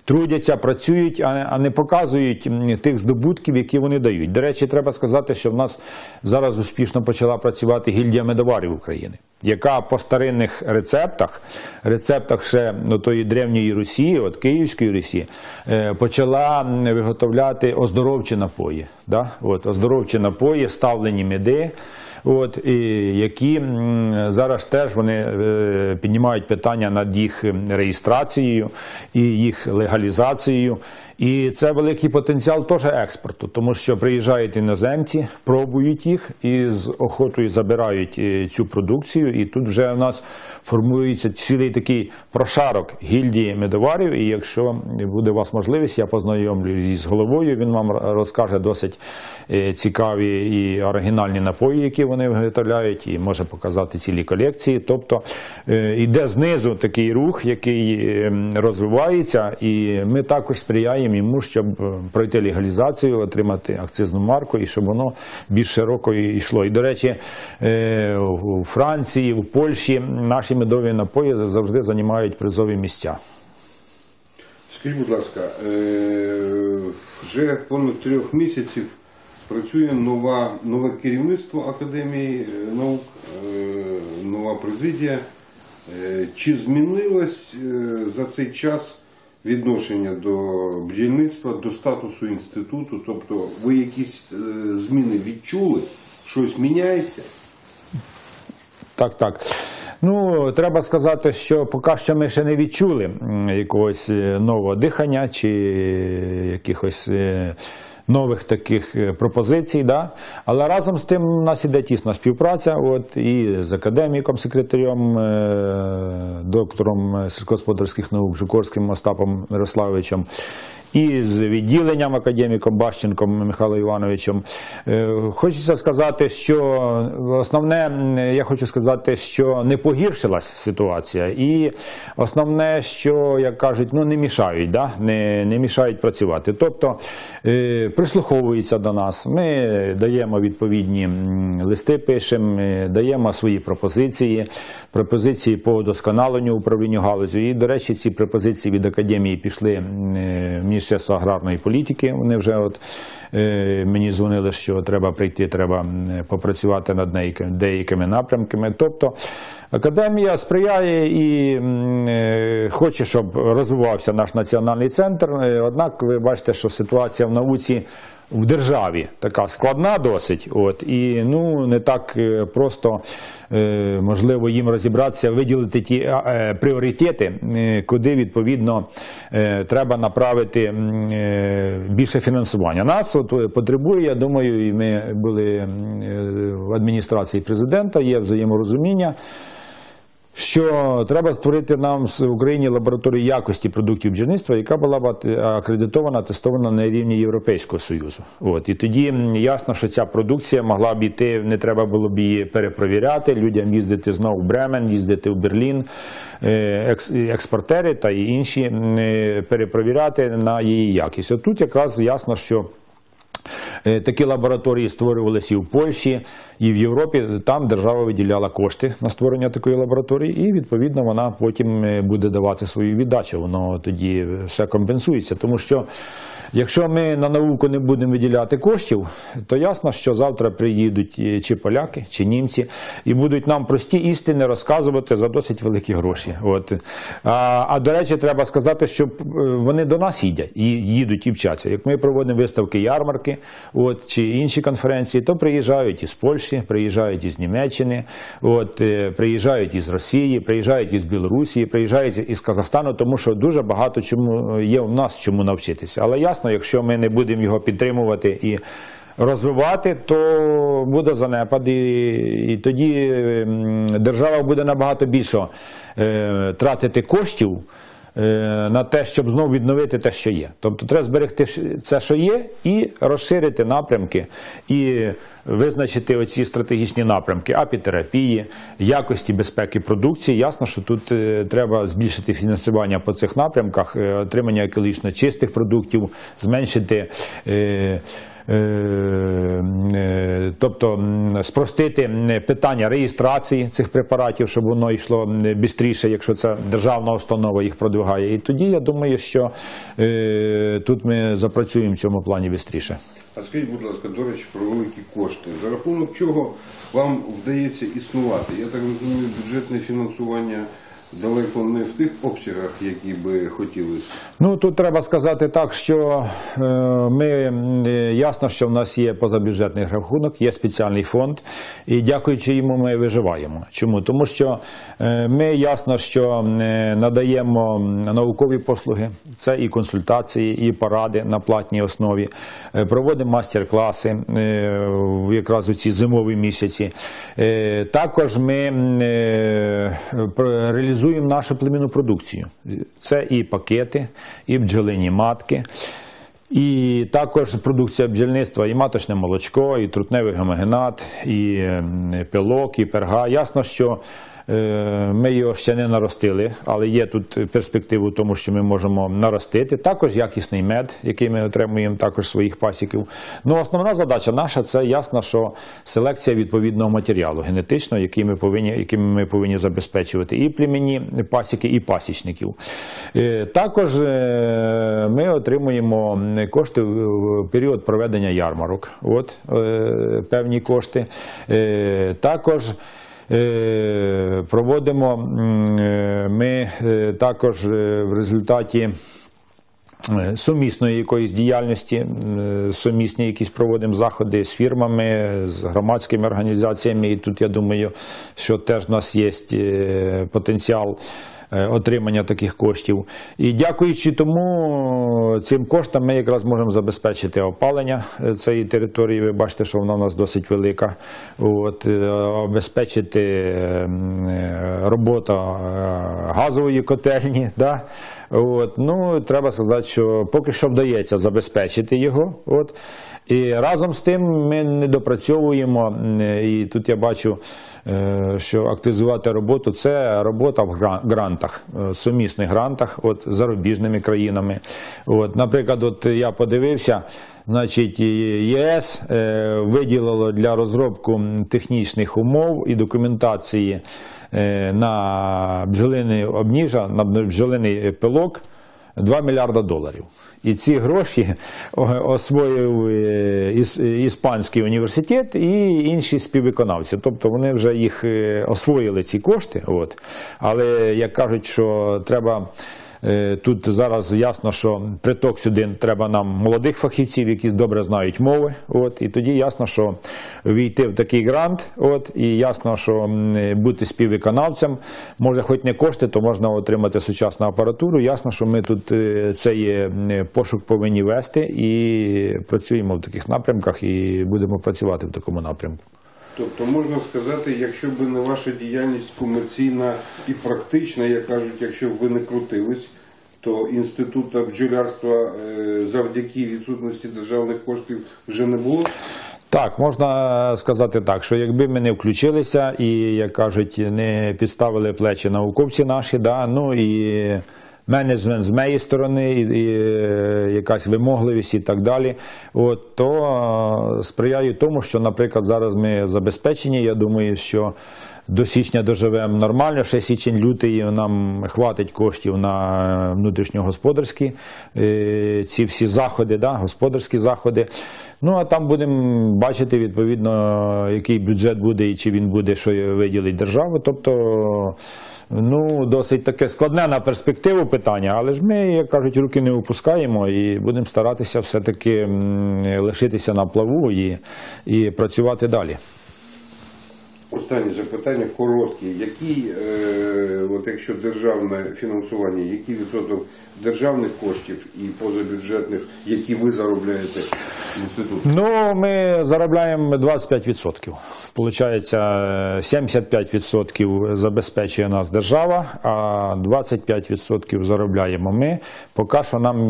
трудяться, працюють, а не показують тих здобутків, які вони дають. До речі, треба сказати, що в нас зараз успішно почала працювати гільдія медоварів України, яка по старинних рецептах, рецептах ще до тої древньої Русі, от Київської Русі, почала виготовляти оздоровчі напої. Да? От, оздоровчі напої, ставлені меди, от, і які зараз теж вони е, піднімають питання над їх реєстрацією і їх легалізацією. І це великий потенціал теж експорту, тому що приїжджають іноземці, пробують їх і з охотою забирають цю продукцію. І тут вже у нас формується цілий такий прошарок гільдії медоварів. І якщо буде у вас можливість, я познайомлю з головою, він вам розкаже досить цікаві і оригінальні напої, які вони виготовляють, і може показати цілі колекції. Тобто йде знизу такий рух, який розвивається, і ми також сприяємо йому, щоб пройти легалізацію, отримати акцизну марку і щоб воно більш широко йшло. І, до речі, у Франції, у Польщі наші медові напої завжди займають призові місця. Скажіть, будь ласка, вже понад трьох місяців працює нова, нове керівництво Академії наук, нова президія. Чи змінилось за цей час відношення до бджільництва, до статусу інституту? Тобто ви якісь зміни відчули? Щось міняється? Так, так. Ну, треба сказати, що поки що ми ще не відчули якогось нового дихання чи якихось нових таких пропозицій, да? Але разом з тим у нас іде тісна співпраця, от, і з академіком, секретарем, доктором сільськогосподарських наук Жукорським Остапом Мирославовичем, і з відділенням академіком Бащенком Михайлом Івановичем. Хочеться сказати, що основне, я хочу сказати, що не погіршилась ситуація, і основне, що, як кажуть, ну не мішають, да? не, не мішають працювати. Тобто прислуховуються до нас, ми даємо відповідні листи, пишемо, даємо свої пропозиції, пропозиції по удосконаленню управлінню галузю. І, до речі, ці пропозиції від академії пішли в Міністерство аграрної політики. Вони вже от е, мені дзвонили, що треба прийти, треба попрацювати над деякими напрямками. Тобто академія сприяє і е, хоче, щоб розвивався наш національний центр. Однак ви бачите, що ситуація в науці в державі така складна досить, от, і ну, не так просто е, можливо їм розібратися, виділити ті е, пріоритети, е, куди відповідно е, треба направити е, більше фінансування. Нас от, потребує, я думаю, і ми були е, в адміністрації президента, є взаєморозуміння, що треба створити нам в Україні лабораторію якості продуктів бджільництва, яка була б акредитована, тестована на рівні Європейського Союзу. От. І тоді ясно, що ця продукція могла б йти, не треба було б її перепровіряти, людям їздити знову в Бремен, їздити в Берлін, експортери та і інші перепровіряти на її якість. От тут якраз ясно, що такі лабораторії створювалися і в Польщі, і в Європі. Там держава виділяла кошти на створення такої лабораторії, і відповідно вона потім буде давати свою віддачу. Воно тоді все компенсується. Тому що якщо ми на науку не будемо виділяти коштів, то ясно, що завтра приїдуть чи поляки, чи німці, і будуть нам прості істини розказувати за досить великі гроші. От. А, а до речі, треба сказати, що вони до нас їдять, і їдуть і вчаться. Як ми проводимо виставки, ярмарки, от, чи інші конференції, то приїжджають із Польщі, приїжджають із Німеччини, от, приїжджають із Росії, приїжджають із Білорусі, приїжджають із Казахстану, тому що дуже багато чому є у нас чому навчитися. Але ясно, якщо ми не будемо його підтримувати і розвивати, то буде занепад, і, і тоді держава буде набагато більше е, тратити коштів на те, щоб знову відновити те, що є. Тобто треба зберегти це, що є, і розширити напрямки, і визначити оці стратегічні напрямки апітерапії, якості безпеки продукції. Ясно, що тут треба збільшити фінансування по цих напрямках, отримання екологічно чистих продуктів, зменшити тобто спростити питання реєстрації цих препаратів, щоб воно йшло швидше, якщо це державна установа їх продвигає. І тоді, я думаю, що тут ми запрацюємо в цьому плані швидше. А скажіть, будь ласка, до речі, про великі кошти. За рахунок чого вам вдається існувати? Я так розумію, бюджетне фінансування далеко не в тих обсягах, які би хотілося? Ну, тут треба сказати так, що е, ми, е, ясно, що в нас є позабюджетний рахунок, є спеціальний фонд, і дякуючи йому ми виживаємо. Чому? Тому що е, ми ясно, що е, надаємо наукові послуги, це і консультації, і поради на платній основі, е, проводимо мастер-класи е, якраз у ці зимові місяці. Е, також ми е, реалізуємо нашу племінну продукцію. Це і пакети, і бджолині матки, і також продукція бджільництва, і маточне молочко, і трутневий гомогенат, і пилок, і перга. Ясно, що ми його ще не наростили, але є тут перспектива в тому, що ми можемо наростити. Також якісний мед, який ми отримуємо також своїх пасіків. Ну, основна задача наша – це ясно, що селекція відповідного матеріалу генетичного, який ми повинні, яким ми повинні забезпечувати і племінні пасіки, і пасічників. Також ми отримуємо кошти в період проведення ярмарок. От певні кошти. Також проводимо ми також в результаті сумісної якоїсь діяльності, сумісні якісь проводимо заходи з фірмами, з громадськими організаціями, і тут я думаю, що теж в нас є потенціал отримання таких коштів. І дякуючи тому, цим коштам ми якраз можемо забезпечити опалення цієї території. Ви бачите, що вона у нас досить велика. От, обезпечити роботу газової котельні. Да? От, ну, треба сказати, що поки що вдається забезпечити його. От. І разом з тим ми не допрацьовуємо, і тут я бачу, що активізувати роботу – це робота в грантах, сумісних грантах от, з зарубіжними країнами. От, наприклад, от я подивився, значить, ЄС виділило для розробки технічних умов і документації на бджолиний обніжа, на бджолиний пилок два мільярда доларів. І ці гроші освоїв Іспанський університет і інші співвиконавці. Тобто вони вже їх освоїли, ці кошти. От. Але, як кажуть, що треба... Тут зараз ясно, що приток сюди треба нам молодих фахівців, які добре знають мови. От, і тоді ясно, що війти в такий грант, от, і ясно, що бути співвиконавцем, може хоч не кошти, то можна отримати сучасну апаратуру. Ясно, що ми тут цей пошук повинні вести і працюємо в таких напрямках і будемо працювати в такому напрямку. Тобто можна сказати, якщо б не ваша діяльність комерційна і практична, як кажуть, якщо б ви не крутились, то інституту бджолярства завдяки відсутності державних коштів вже не було? Так, можна сказати так, що якби ми не включилися і, як кажуть, не підставили плечі науковці наші, да, ну і менеджмент з моєї сторони, і, і якась вимогливість і так далі, от, то сприяє тому, що, наприклад, зараз ми забезпечені. Я думаю, що до січня доживемо нормально, ще січень-лютий нам хватить коштів на внутрішньогосподарські е, ці всі заходи, да, господарські заходи. Ну, а там будемо бачити, відповідно, який бюджет буде і чи він буде, що виділить держава. Тобто, ну, досить таке складне на перспективу питання, але ж ми, як кажуть, руки не опускаємо і будемо старатися все-таки лишитися на плаву і, і працювати далі. Останнє запитання, коротке. Який, е, от якщо державне фінансування, який відсоток державних коштів і позабюджетних, які ви заробляєте в інституті? Ну, ми заробляємо двадцять п'ять відсотків. Получається, сімдесят п'ять відсотків забезпечує нас держава, а двадцять п'ять відсотків заробляємо ми. Поки що нам,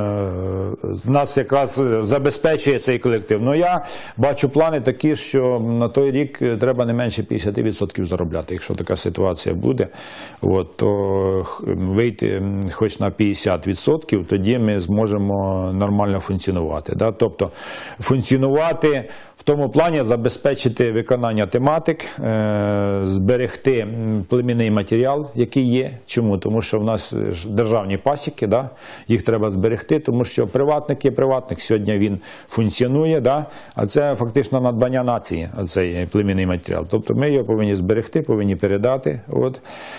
нас якраз забезпечує цей колектив. Ну, я бачу плани такі, що на той рік треба не менше п'ятдесят відсотків заробляти. Якщо така ситуація буде, от, то вийти хоч на п'ятдесят відсотків, тоді ми зможемо нормально функціонувати. Да? Тобто функціонувати в тому плані, забезпечити виконання тематик, е, зберегти м, племінний матеріал, який є. Чому? Тому що в нас ж державні пасіки, да? Їх треба зберегти, тому що приватник є приватник, сьогодні він функціонує, да? А це фактично надбання нації, цей племінний матеріал. Тобто ми його повинні зберегти, повинні передати. От.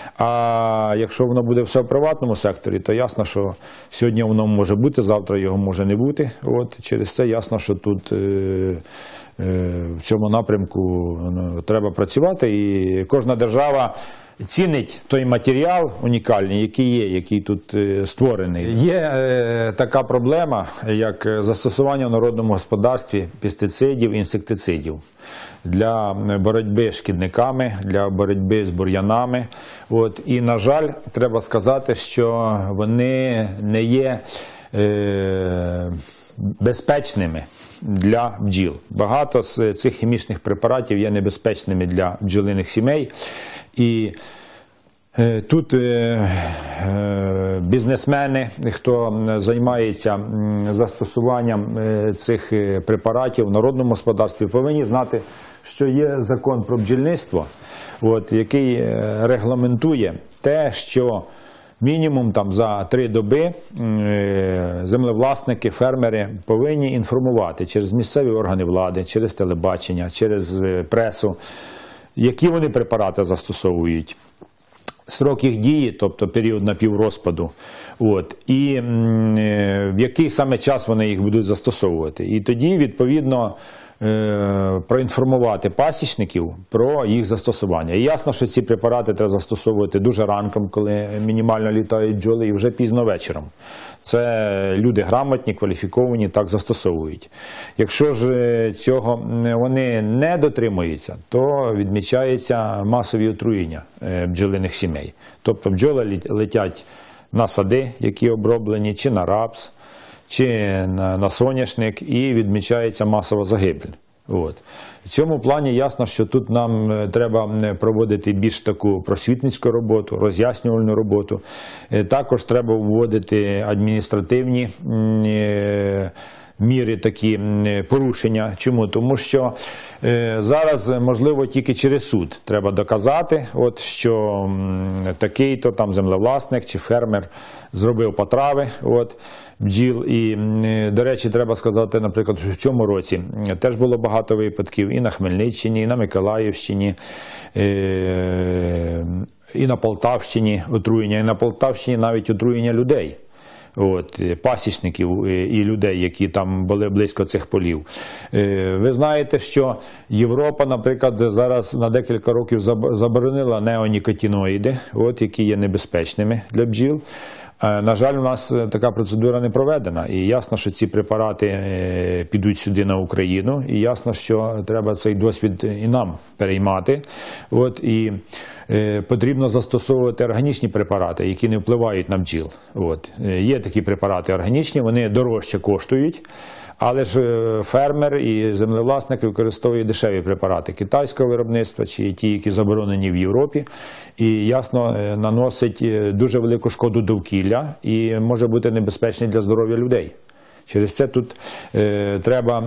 А якщо воно буде все в приватному секторі, то ясно, що сьогодні воно може бути, завтра його може не бути. От. Через це ясно, що тут е, е, в цьому напрямку ну, треба працювати, і кожна держава цінить той матеріал унікальний, який є, який тут е, створений. Є е, така проблема, як застосування в народному господарстві пестицидів, інсектицидів для боротьби з шкідниками, для боротьби з бур'янами. От. І, на жаль, треба сказати, що вони не є е, безпечними для бджіл. Багато з цих хімічних препаратів є небезпечними для бджолиних сімей. І е, тут е, е, бізнесмени, хто займається м, застосуванням е, цих е, препаратів в народному господарстві, повинні знати, що є закон про бджільництво, от, який е, регламентує те, що мінімум там, за три доби е, землевласники, фермери повинні інформувати через місцеві органи влади, через телебачення, через е, пресу, які вони препарати застосовують, строк їх дії, тобто період напіврозпаду, от, і е, в який саме час вони їх будуть застосовувати. І тоді, відповідно, е, проінформувати пасічників про їх застосування. І ясно, що ці препарати треба застосовувати дуже ранком, коли мінімально літають бджоли, і вже пізно вечором. Це люди грамотні, кваліфіковані, так застосовують. Якщо ж цього вони не дотримуються, то відмічається масові отруєння бджолиних сімей. Тобто бджоли летять на сади, які оброблені, чи на рапс, чи на, на соняшник, і відмічається масова загибель. От. В цьому плані ясно, що тут нам треба проводити більш таку просвітницьку роботу, роз'яснювальну роботу. Також треба вводити адміністративні міри, такі порушення. Чому? Тому що е, зараз, можливо, тільки через суд треба доказати, от, що такий-то там землевласник чи фермер зробив потрави от, бджіл. І, е, до речі, треба сказати, наприклад, що в цьому році теж було багато випадків і на Хмельниччині, і на Миколаївщині, е, і на Полтавщині отруєння, і на Полтавщині навіть отруєння людей. От, пасічників і людей, які там були близько цих полів. Ви знаєте, що Європа, наприклад, зараз на декілька років заборонила неонікотиноїди, от, які є небезпечними для бджіл. На жаль, у нас така процедура не проведена. І ясно, що ці препарати підуть сюди на Україну. І ясно, що треба цей досвід і нам переймати. От, і е, потрібно застосовувати органічні препарати, які не впливають на бджіл. От. Є такі препарати органічні, вони дорожче коштують. Але ж фермер і землевласник використовують дешеві препарати китайського виробництва чи ті, які заборонені в Європі. І, ясно, наносить дуже велику шкоду довкілля і може бути небезпечний для здоров'я людей. Через це тут е, треба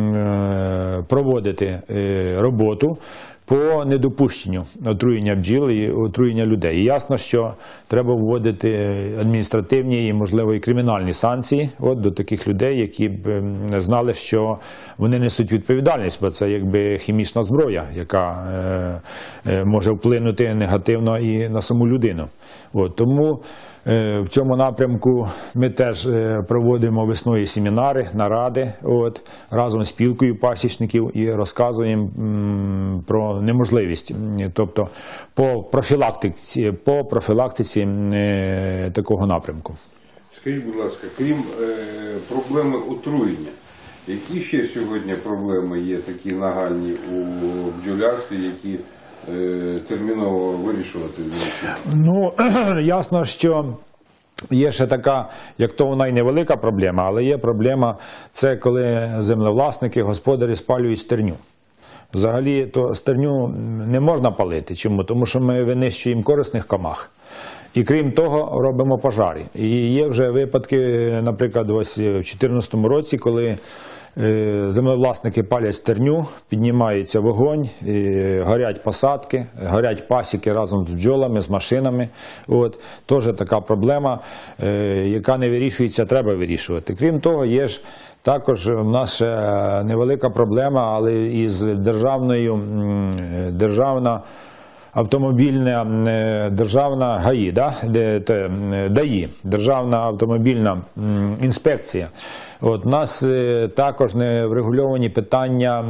е, проводити е, роботу по недопущенню отруєння бджіл і отруєння людей. І ясно, що треба вводити адміністративні і, можливо, і кримінальні санкції от, до таких людей, які б знали, що вони несуть відповідальність, бо це якби хімічна зброя, яка е, е, може вплинути негативно і на саму людину. От, тому е, в цьому напрямку ми теж е, проводимо весною семінари, наради от, разом з спілкою пасічників і розказуємо м, про неможливість, тобто по профілактиці, по профілактиці е, такого напрямку. Скажіть, будь ласка, крім е, проблеми отруєння, які ще сьогодні проблеми є такі нагальні у бджолярстві, які е, терміново вирішувати? Ну, ясно, що є ще така, як то вона й невелика проблема, але є проблема, це коли землевласники, господарі спалюють стерню. Взагалі, то стерню не можна палити. Чому? Тому що ми винищуємо корисних комах. І крім того, робимо пожари. І є вже випадки, наприклад, ось у дві тисячі чотирнадцятому році, коли Е, Землевласники палять стерню, піднімається вогонь, е, горять посадки, горять пасіки разом з бджолами, з машинами. От. Теж така проблема, е, яка не вирішується, треба вирішувати. Крім того, є ж також у нас ще невелика проблема, але із державною, державна автомобільна, державна ГАІ, да? ДАІ, Державна автомобільна інспекція. От, у нас також не врегульовані питання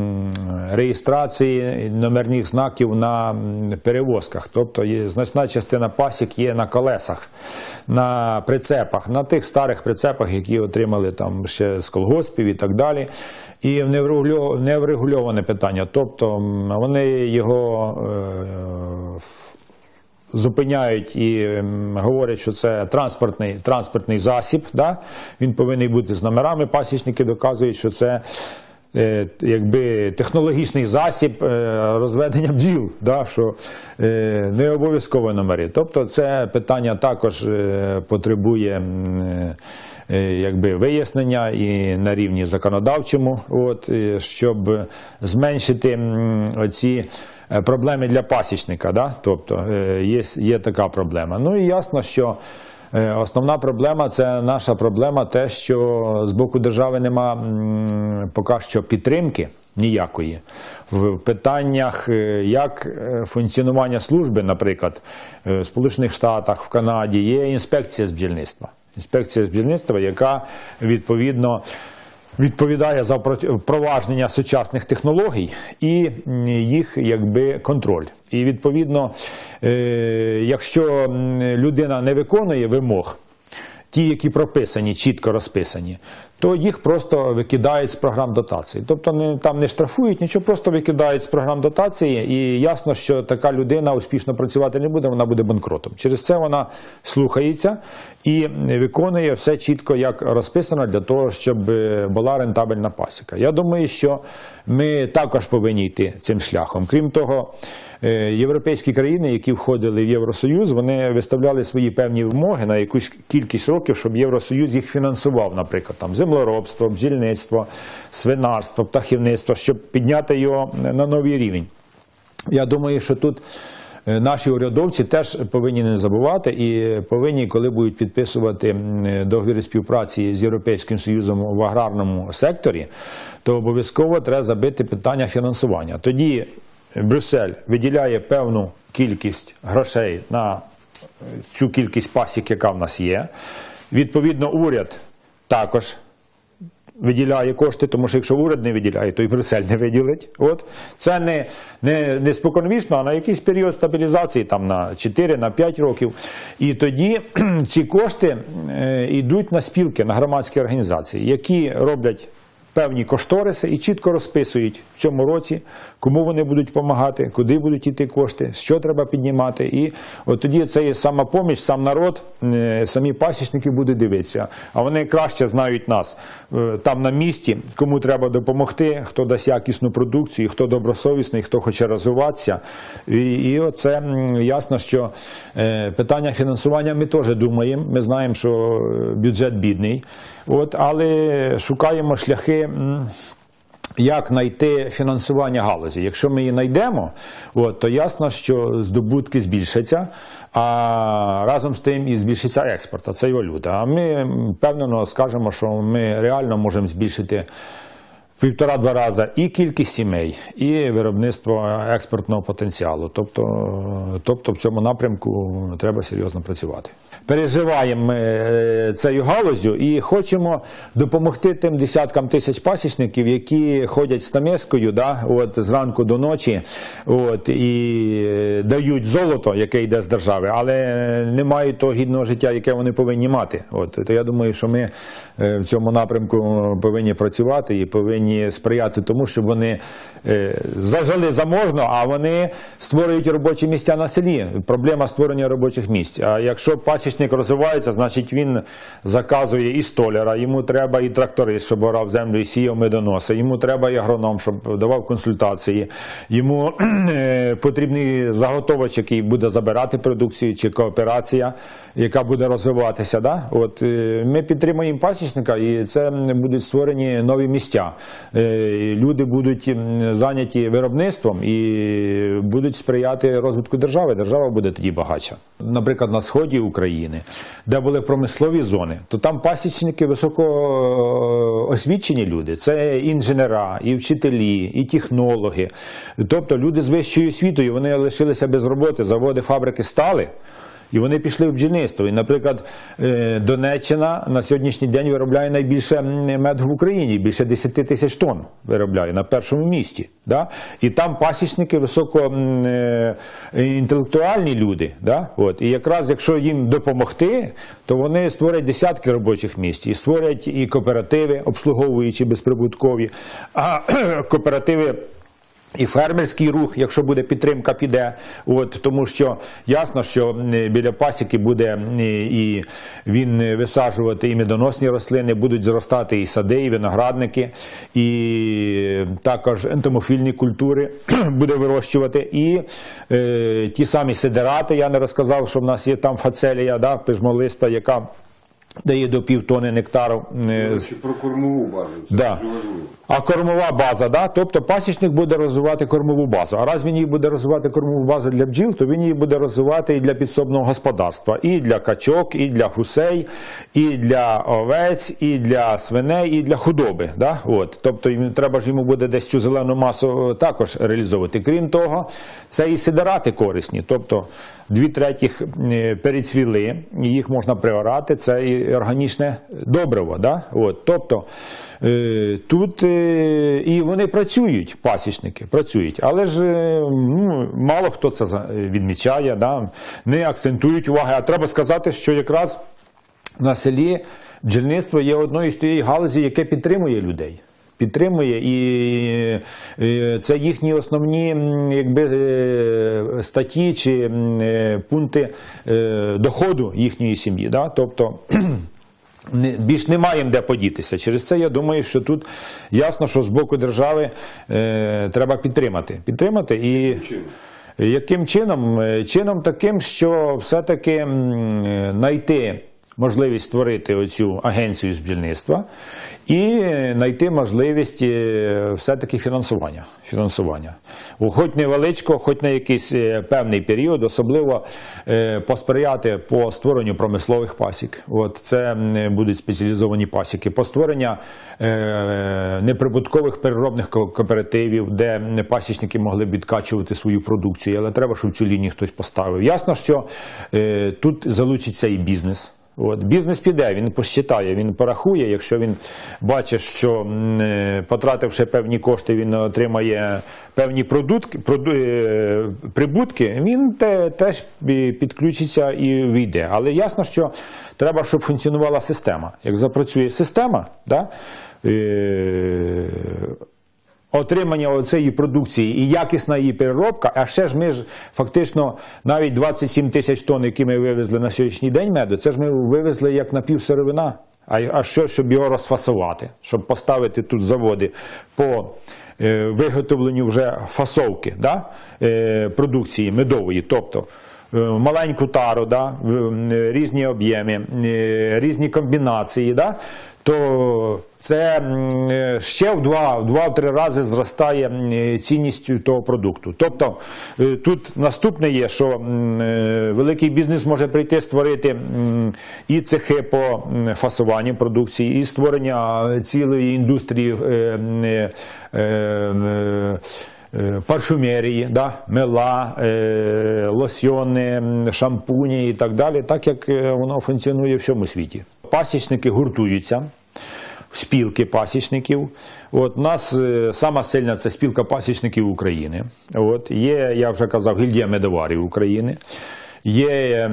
реєстрації номерних знаків на перевозках. Тобто є, значна частина пасік є на колесах, на прицепах, на тих старих прицепах, які отримали там ще з колгоспів і так далі. І неврегульоване питання. Тобто вони його е, зупиняють і говорять, що це транспортний, транспортний засіб, да? Він повинен бути з номерами, пасічники доказують, що це е, якби технологічний засіб е, розведення бджіл, да? Що е, не обов'язково номери. Тобто це питання також е, потребує е, якби вияснення і на рівні законодавчому, от, щоб зменшити оці проблеми для пасічника, да? Тобто є, є така проблема. Ну і ясно, що основна проблема – це наша проблема, те, що з боку держави нема поки що підтримки ніякої в питаннях як функціонування служби, наприклад, в Сполучених Штатах, в Канаді є інспекція з бджільництва. Інспекція з бджільництва, яка відповідно відповідає за впровадження сучасних технологій і їх якби контроль. І відповідно, якщо людина не виконує вимог, ті, які прописані, чітко розписані, то їх просто викидають з програм дотації. Тобто не, там не штрафують, нічого, просто викидають з програм дотації, і ясно, що така людина успішно працювати не буде, вона буде банкротом. Через це вона слухається і виконує все чітко, як розписано, для того, щоб була рентабельна пасіка. Я думаю, що ми також повинні йти цим шляхом. Крім того, європейські країни, які входили в Євросоюз, вони виставляли свої певні вимоги на якусь кількість років, щоб Євросоюз їх фінансував, наприклад, там землеробство, бджільництво, свинарство, птахівництво, щоб підняти його на новий рівень. Я думаю, що тут наші урядовці теж повинні не забувати і повинні, коли будуть підписувати договір співпраці з Європейським Союзом в аграрному секторі, то обов'язково треба забити питання фінансування. Тоді Брюссель виділяє певну кількість грошей на цю кількість пасік, яка в нас є. Відповідно, уряд також виділяє кошти, тому що якщо уряд не виділяє, то і Брюссель не виділить. От. Це не, не, не споконвічно, а на якийсь період стабілізації, там на чотири на п'ять років. І тоді ці кошти е, йдуть на спілки, на громадські організації, які роблять певні кошториси і чітко розписують в цьому році, кому вони будуть допомагати, куди будуть йти кошти, що треба піднімати. І от тоді це є самопоміч, сам народ, самі пасічники будуть дивитися. А вони краще знають нас там на місці, кому треба допомогти, хто дасть якісну продукцію, хто добросовісний, хто хоче розвиватися. І, і оце ясно, що питання фінансування ми теж думаємо. Ми знаємо, що бюджет бідний, от, але шукаємо шляхи, як знайти фінансування галузі. Якщо ми її знайдемо, от, то ясно, що здобутки збільшаться, а разом з тим і збільшиться експорт, а це і валюта. А ми впевнено скажемо, що ми реально можемо збільшити в півтора-два рази і кількість сімей, і виробництво експортного потенціалу. Тобто, тобто в цьому напрямку треба серйозно працювати. Переживаємо цією галузю і хочемо допомогти тим десяткам тисяч пасічників, які ходять з тамескою, да, от, зранку до ночі, от, і дають золото, яке йде з держави, але не мають того гідного життя, яке вони повинні мати. От, то я думаю, що ми в цьому напрямку повинні працювати і повинні повинні сприяти тому, щоб вони е, зажили заможно, а вони створюють робочі місця на селі. Проблема створення робочих місць. А якщо пасічник розвивається, значить він заказує і столяра, йому треба і тракторист, щоб орав землю і сіяв медоноси, йому треба і агроном, щоб давав консультації, йому е, потрібний заготовач, який буде забирати продукцію, чи кооперація, яка буде розвиватися. Да? От, е, ми підтримуємо пасічника, і це будуть створені нові місця. Е, люди будуть зайняті виробництвом і будуть сприяти розвитку держави. Держава буде тоді багатша. Наприклад, на сході України, де були промислові зони, то там пасічники високоосвічені люди. Це інженера, і вчителі, і технологи. Тобто люди з вищою освітою, вони лишилися без роботи, заводи, фабрики стали, і вони пішли в бджільництво. І, наприклад, Донеччина на сьогоднішній день виробляє найбільше меду в Україні, більше десять тисяч тонн виробляє на першому місці. Да? І там пасічники високоінтелектуальні люди. Да? От. І якраз якщо їм допомогти, то вони створять десятки робочих місць. І створять і кооперативи, обслуговуючі безприбуткові, а кооперативи, і фермерський рух, якщо буде підтримка, піде. От, тому що ясно, що біля пасіки буде і він висаджувати і медоносні рослини, будуть зростати і сади, і виноградники, і також ентомофільні культури буде вирощувати. І е, ті самі сидерати, я не розказав, що в нас є там фацелія, да, пижмолиста, яка дає до півтони нектару. Чи про кормову базу, це да. дуже важливо. А кормова база, да? Тобто пасічник буде розвивати кормову базу. А раз він її буде розвивати кормову базу для бджіл, то він її буде розвивати і для підсобного господарства. І для качок, і для гусей, і для овець, і для свиней, і для худоби. Да? От. Тобто треба ж йому буде десь цю зелену масу також реалізовувати. Крім того, це і сидерати корисні. Тобто дві третіх перецвіли, їх можна приорати, це і органічне добриво. Да? От. Тобто тут і вони працюють, пасічники, працюють, але ж ну, мало хто це відмічає, да? Не акцентують уваги, а треба сказати, що якраз на селі бджільництво є одною з тієї галузі, яке підтримує людей. Підтримує, і це їхні основні якби, статті чи пункти доходу їхньої сім'ї. Да? Тобто більш не маємо де подітися. Через це я думаю, що тут ясно, що з боку держави е, треба підтримати. Підтримати і яким чином? Чином таким, що все-таки знайти можливість створити оцю агенцію з бджільництва і знайти можливість все-таки фінансування. фінансування. Хоч невеличко, хоч на якийсь певний період, особливо посприяти по створенню промислових пасік. От, це будуть спеціалізовані пасіки. По створенню неприбуткових переробних кооперативів, де пасічники могли б відкачувати свою продукцію, але треба, щоб цю лінію хтось поставив. Ясно, що тут залучиться і бізнес. От, бізнес піде, він посчитає, він порахує, якщо він бачить, що потративши певні кошти, він отримає певні продукти, проду, прибутки, він те, теж підключиться і вийде. Але ясно, що треба, щоб функціонувала система. Як запрацює система, да, е отримання цієї продукції і якісна її переробка, а ще ж ми ж фактично навіть двадцять сім тисяч тонн, які ми вивезли на сьогоднішній день меду, це ж ми вивезли як напівсировина. А, а що, щоб його розфасувати, щоб поставити тут заводи по е, виготовленню вже фасовки, да, е, продукції медової, тобто маленьку тару, да, різні об'єми, різні комбінації, да, то це ще в два-три рази зростає цінність того продукту. Тобто тут наступне є, що великий бізнес може прийти створити і цехи по фасуванню продукції, і створення цілої індустрії парфюмерії, да, мила, е, лосьйони, шампуні і так далі, так як воно функціонує в всьому світі. Пасічники гуртуються, спілки пасічників. От, у нас е, сама сильна – це спілка пасічників України. От, є, я вже казав, гільдія медоварів України. є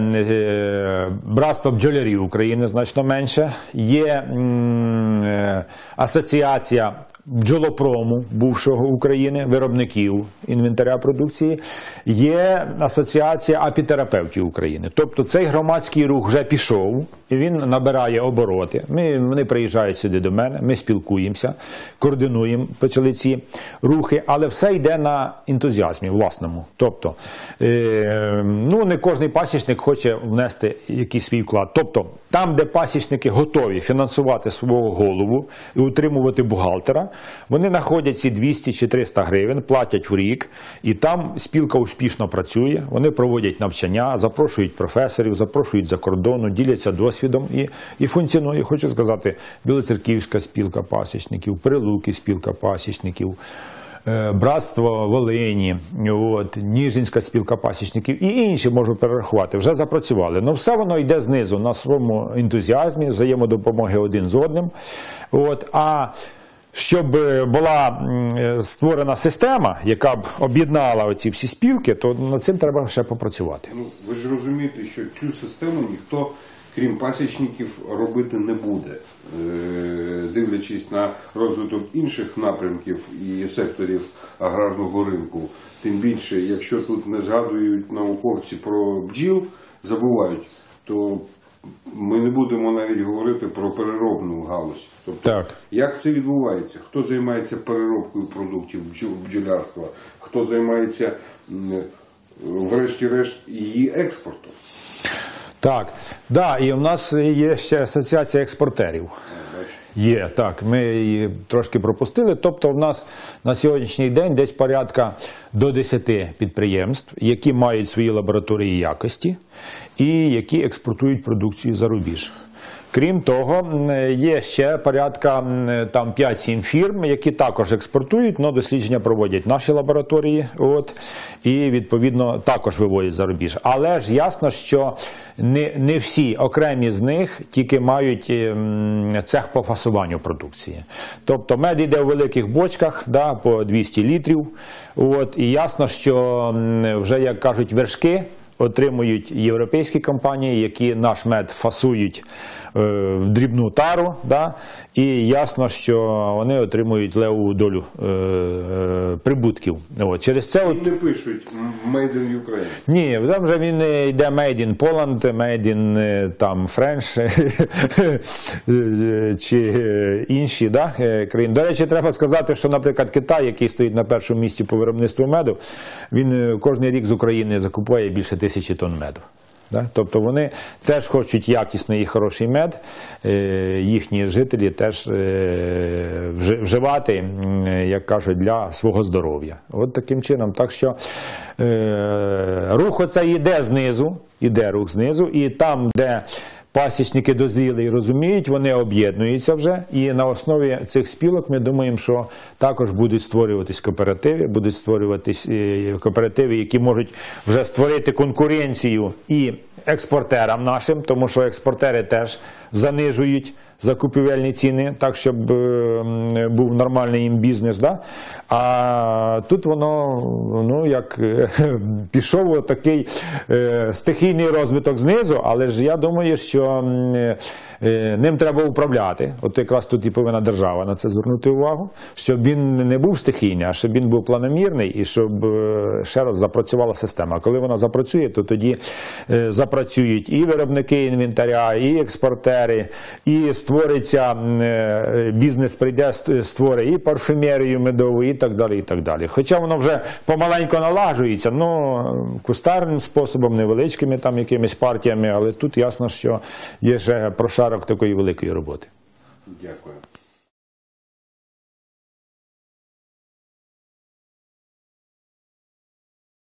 е, Братство бджолярів України значно менше, є м, е, Асоціація бджолопрому бувшого України, виробників інвентаря продукції, є Асоціація апітерапевтів України. Тобто цей громадський рух вже пішов, і він набирає обороти. Ми, вони приїжджають сюди до мене, ми спілкуємося, координуємо, почали ці рухи, але все йде на ентузіазмі власному. Тобто, е, ну, не кожний пасічник хоче внести якийсь свій вклад. Тобто, там, де пасічники готові фінансувати свого голову і утримувати бухгалтера, вони знаходять ці двісті чи триста гривень, платять в рік, і там спілка успішно працює, вони проводять навчання, запрошують професорів, запрошують за кордону, діляться досвідом і, і функціонує, хочу сказати, Білоцерківська спілка пасічників, Прилуки спілка пасічників, Братство Волині, от, Ніжинська спілка пасічників і інші можу перерахувати, вже запрацювали. Ну все воно йде знизу на своєму ентузіазмі, взаємодопомоги один з одним. От, а щоб була створена система, яка б об'єднала оці всі спілки, то над цим треба ще попрацювати. Ну, ви ж розумієте, що цю систему ніхто, крім пасічників, робити не буде. Дивлячись на розвиток інших напрямків і секторів аграрного ринку, тим більше, якщо тут не згадують науковці про бджіл, забувають, то ми не будемо навіть говорити про переробну галузь. Тобто, так. Як це відбувається? Хто займається переробкою продуктів бджолярства? Хто займається, врешті-решт, її експортом? Так, да, і в нас є ще Асоціація експортерів. Є, так, ми її трошки пропустили. Тобто в нас на сьогоднішній день десь порядка до десяти підприємств, які мають свої лабораторії якості і які експортують продукцію за рубіж. Крім того, є ще порядка там п'ять-сім фірм, які також експортують, але дослідження проводять наші лабораторії, от, і відповідно також виводять за рубіж. Але ж ясно, що не, не всі окремі з них тільки мають цех по фасуванню продукції. Тобто мед йде в великих бочках, да, по двісті літрів, от, і ясно, що вже, як кажуть, вершки отримують європейські компанії, які наш мед фасують е, в дрібну тару, да, і ясно, що вони отримують левову долю е, е, прибутків. От, через це от... не пишуть «Made in Ukraine». Ні, там вже він йде «Made in Poland», «Made in там, French» чи інші, да, країни. До речі, треба сказати, що, наприклад, Китай, який стоїть на першому місці по виробництву меду, він кожен рік з України закупує більше тисячі тонн меду. Да? Тобто вони теж хочуть якісний і хороший мед, їхні жителі теж вживати, як кажуть, для свого здоров'я. От таким чином. Так що рух оцей йде знизу, йде рух знизу, і там, де пасічники дозріли і розуміють, вони об'єднуються вже, і на основі цих спілок ми думаємо, що також будуть створюватись кооперативи, будуть створюватись кооперативи, які можуть вже створити конкуренцію і експортерам нашим, тому що експортери теж занижують закупівельні ціни, так, щоб був нормальний їм бізнес. Да? А тут воно, ну, як пішов такий е, стихійний розвиток знизу, але ж я думаю, що е, ним треба управляти. От якраз тут і повинна держава на це звернути увагу, щоб він не був стихійний, а щоб він був планомірний і щоб е, ще раз запрацювала система. А коли вона запрацює, то тоді е, запрацюють і виробники інвентаря, і експортери, і створиться, бізнес прийде, створить і парфюмерію медову, і так далі, і так далі. Хоча воно вже помаленько налагоджується, ну, кустарним способом, невеличкими там якимись партіями, але тут ясно, що є ще прошарок такої великої роботи. Дякую.